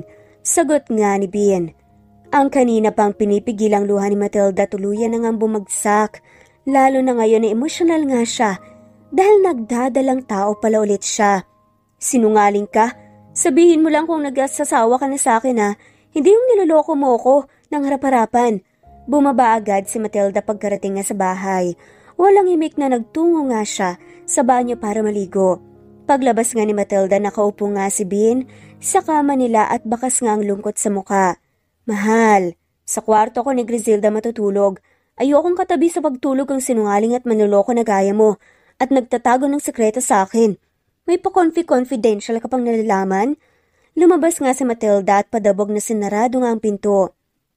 Sagot nga ni Bean. Ang kanina pang pinipigilang luha ni Matilda tuluyan na ngang bumagsak, lalo na ngayon na emosyonal nga siya dahil nagdadalang tao pala ulit siya. Sinungaling ka? Sabihin mo lang kung nagsasawa ka na sa akin ha, hindi yung niloloko mo ko ng harap-harapan. Bumaba agad si Matilda pagkarating nga sa bahay. Walang imik na nagtungo nga siya sa banyo para maligo. Paglabas nga ni Matilda nakaupo nga si Bean sa kama nila at bakas nga ang lungkot sa muka. Mahal, sa kwarto ko ni Griselda matutulog. Ayokong katabi sa pagtulog ang sinungaling at manloloko na gaya mo at nagtatago ng sekreto sa akin. May pa-confidential ka pang nalalaman? Lumabas nga si Matilda at padabog na sinarado nga ang pinto.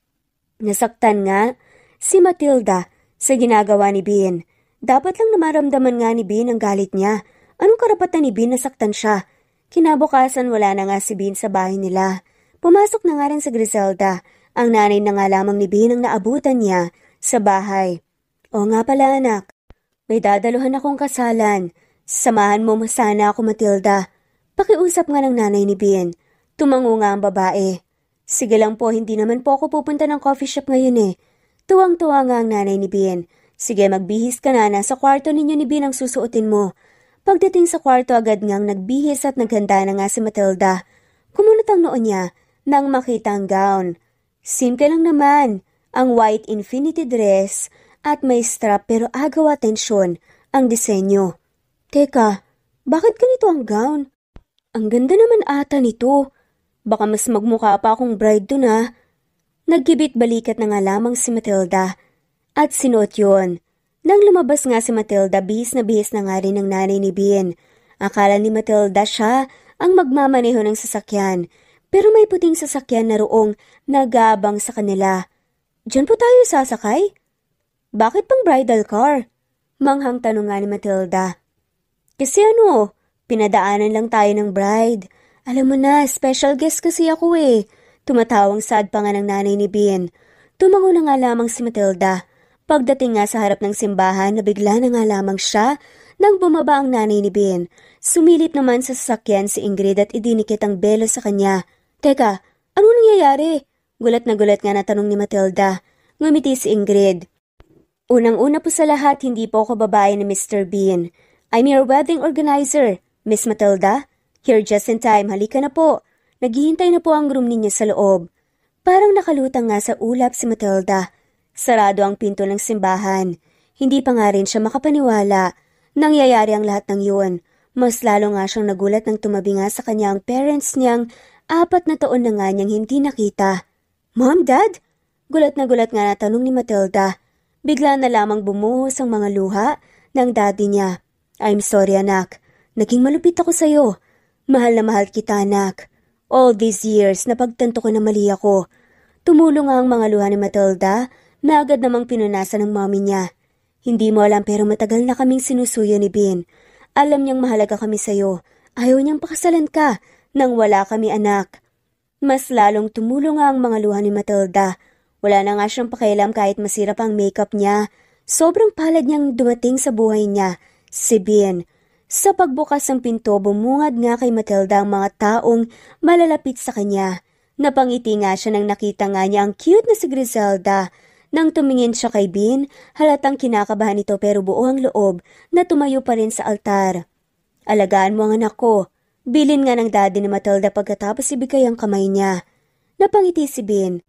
Nasaktan nga si Matilda sa ginagawa ni Bean. Dapat lang namaramdaman nga ni Bean ang galit niya. Anong karapatan ni Bean na saktan siya? Kinabukasan wala na nga si Bean sa bahay nila. Pumasok na nga rin si Griselda. Ang nanay na nga lamang ni Bean ang naabutan niya sa bahay. O nga pala anak, may dadaluhan akong kasalan. Samahan mo sana ako Matilda. Pakiusap nga ng nanay ni Bean. Tumango nga ang babae. Sige lang po, hindi naman po ako pupunta ng coffee shop ngayon eh. Tuwang-tuwa nga ang nanay ni Bean. Sige magbihis ka na, nasa kwarto ninyo ni Bean ang susuotin mo. Pagdating sa kwarto agad ngang nagbihis at naghanda na nga si Matilda. Kumunot ang noon niya nang makita ang gown. Simple lang naman, ang white infinity dress at may strap pero agaw atensyon ang disenyo. Teka, bakit ganito ang gown? Ang ganda naman ata nito. Baka mas magmukha pa akong bride dun ha. Nagkibit balikat na nga lamang si Matilda at sinuot yun. Nang lumabas nga si Matilda, bihis na nga rin ng nanay ni Bean. Akala ni Matilda siya ang magmamaneho ng sasakyan, pero may puting sasakyan na roong nagabang sa kanila. Diyan po tayo sasakay? Bakit pang bridal car? Manghang tanong nga ni Matilda. Kasi pinadaanan lang tayo ng bride. Alam mo na, special guest kasi ako eh. Tumatawang saad pa nga ng nanay ni Bean. Tumango na nga lamang si Matilda. Pagdating nga sa harap ng simbahan, nabigla na nga lamang siya nang bumaba ang nanay ni Bean. Sumilip naman sa sasakyan si Ingrid at idinikit ang belo sa kanya. Teka, ano nangyayari? Gulat nga na tanong ni Matilda. Ngumiti si Ingrid. Unang-una po sa lahat, hindi po ako babae ni Mr. Bean. I'm your wedding organizer, Miss Matilda. Here just in time, halika na po. Naghihintay na po ang room ninyo sa loob. Parang nakalutang nga sa ulap si Matilda. Sarado ang pinto ng simbahan. Hindi pa nga rin siya makapaniwala. Nangyayari ang lahat ng yun. Mas lalo nga siyang nagulat nang tumabi nga sa kanya ang parents niyang 4 na taon na nga niyang hindi nakita. Mom, Dad? Gulat nga na tanong ni Matilda. Bigla na lamang bumuhos ang mga luha ng daddy niya. I'm sorry anak. Naging malupit ako sa'yo. Mahal na mahal kita anak. All these years napagtanto ko na mali ako. Tumulong nga ang mga luha ni Matilda na agad namang pinunasan ng mommy niya. Hindi mo alam pero matagal na kaming sinusuyo ni Bean. Alam niyang mahalaga kami sa'yo. Ayaw niyang pakasalan ka nang wala kami anak. Mas lalong tumulong nga ang mga luha ni Matilda. Wala na nga siyang pakialam kahit masirap ang makeup niya. Sobrang palad niyang dumating sa buhay niya, si Bean. Sa pagbukas ng pinto, bumungad nga kay Matilda ang mga taong malalapit sa kanya. Napangiti nga siya nang nakita nga niya ang cute na si Griselda. Nang tumingin siya kay Bean, halatang kinakabahan ito pero buo ang loob na tumayo pa rin sa altar. Alagaan mo ang anak ko. Bilin nga ng daddy ni Matilda pagkatapos ibigay ang kamay niya. Napangiti si Bean.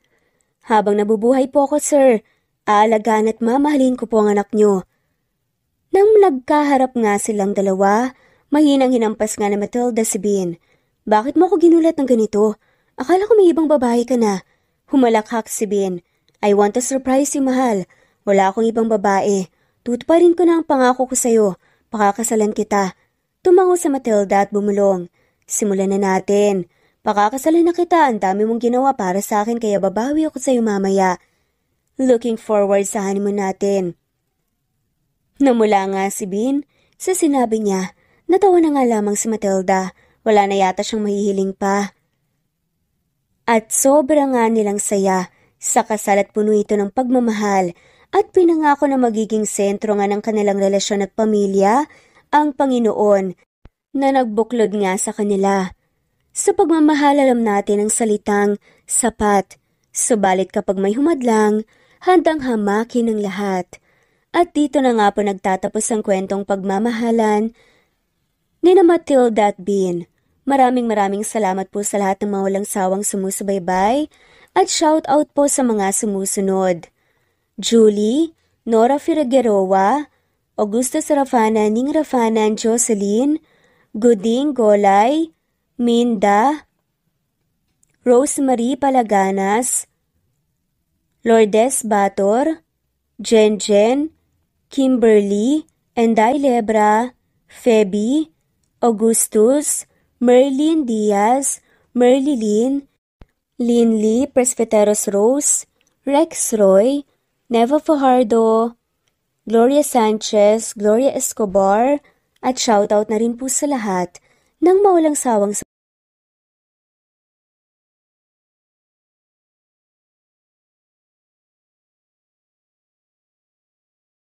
Habang nabubuhay po ako, sir, aalagaan at mamahalin ko po ang anak niyo. Nang nagkaharap nga silang dalawa, mahinang hinampas nga ni Matilda si Bean. Bakit mo ako ginulat ng ganito? Akala ko may ibang babae ka na. Humalakhak si Bean. I want to surprise you, mahal. Wala akong ibang babae. Tutuparin ko na ang pangako ko sa'yo. Pakakasalan kita. Tumango sa Matilda at bumulong. Simulan na natin. Pakakasalan na kita. Ang dami mong ginawa para sa akin kaya babawi ako sa'yo mamaya. Looking forward sa honeymoon natin. Namula nga si Bean sa sinabi niya. Natawa na nga lamang si Matilda. Wala na yata siyang mahihiling pa. At sobra nga nilang saya. Sa kasal at puno ito ng pagmamahal at pinangako na magiging sentro nga ng kanilang relasyon at pamilya ang Panginoon na nagbuklod nga sa kanila. Sa pagmamahal alam natin ang salitang sapat, subalit kapag may humadlang, handang hamakin ang lahat. At dito na nga po nagtatapos ang kwentong pagmamahalan ni na Matilda at Bean. Maraming salamat po sa lahat ng mga walang sawang sumusubaybay at shout out po sa mga sumusunod. Julie, Nora Figueroa, Augusto Sarafana, Ning Rafanan, Jocelyn, Guding Golay, Minda, Rosemary Palaganas, Lourdes Bator, Jen, Kimberly, Enday Lebra, Feby, Augustus, Merlin Diaz, Merlilin, Linley Presbyteros Rose, Rex Roy, Neva Fajardo, Gloria Sanchez, Gloria Escobar, at shoutout na rin po sa lahat ng mawalang sawang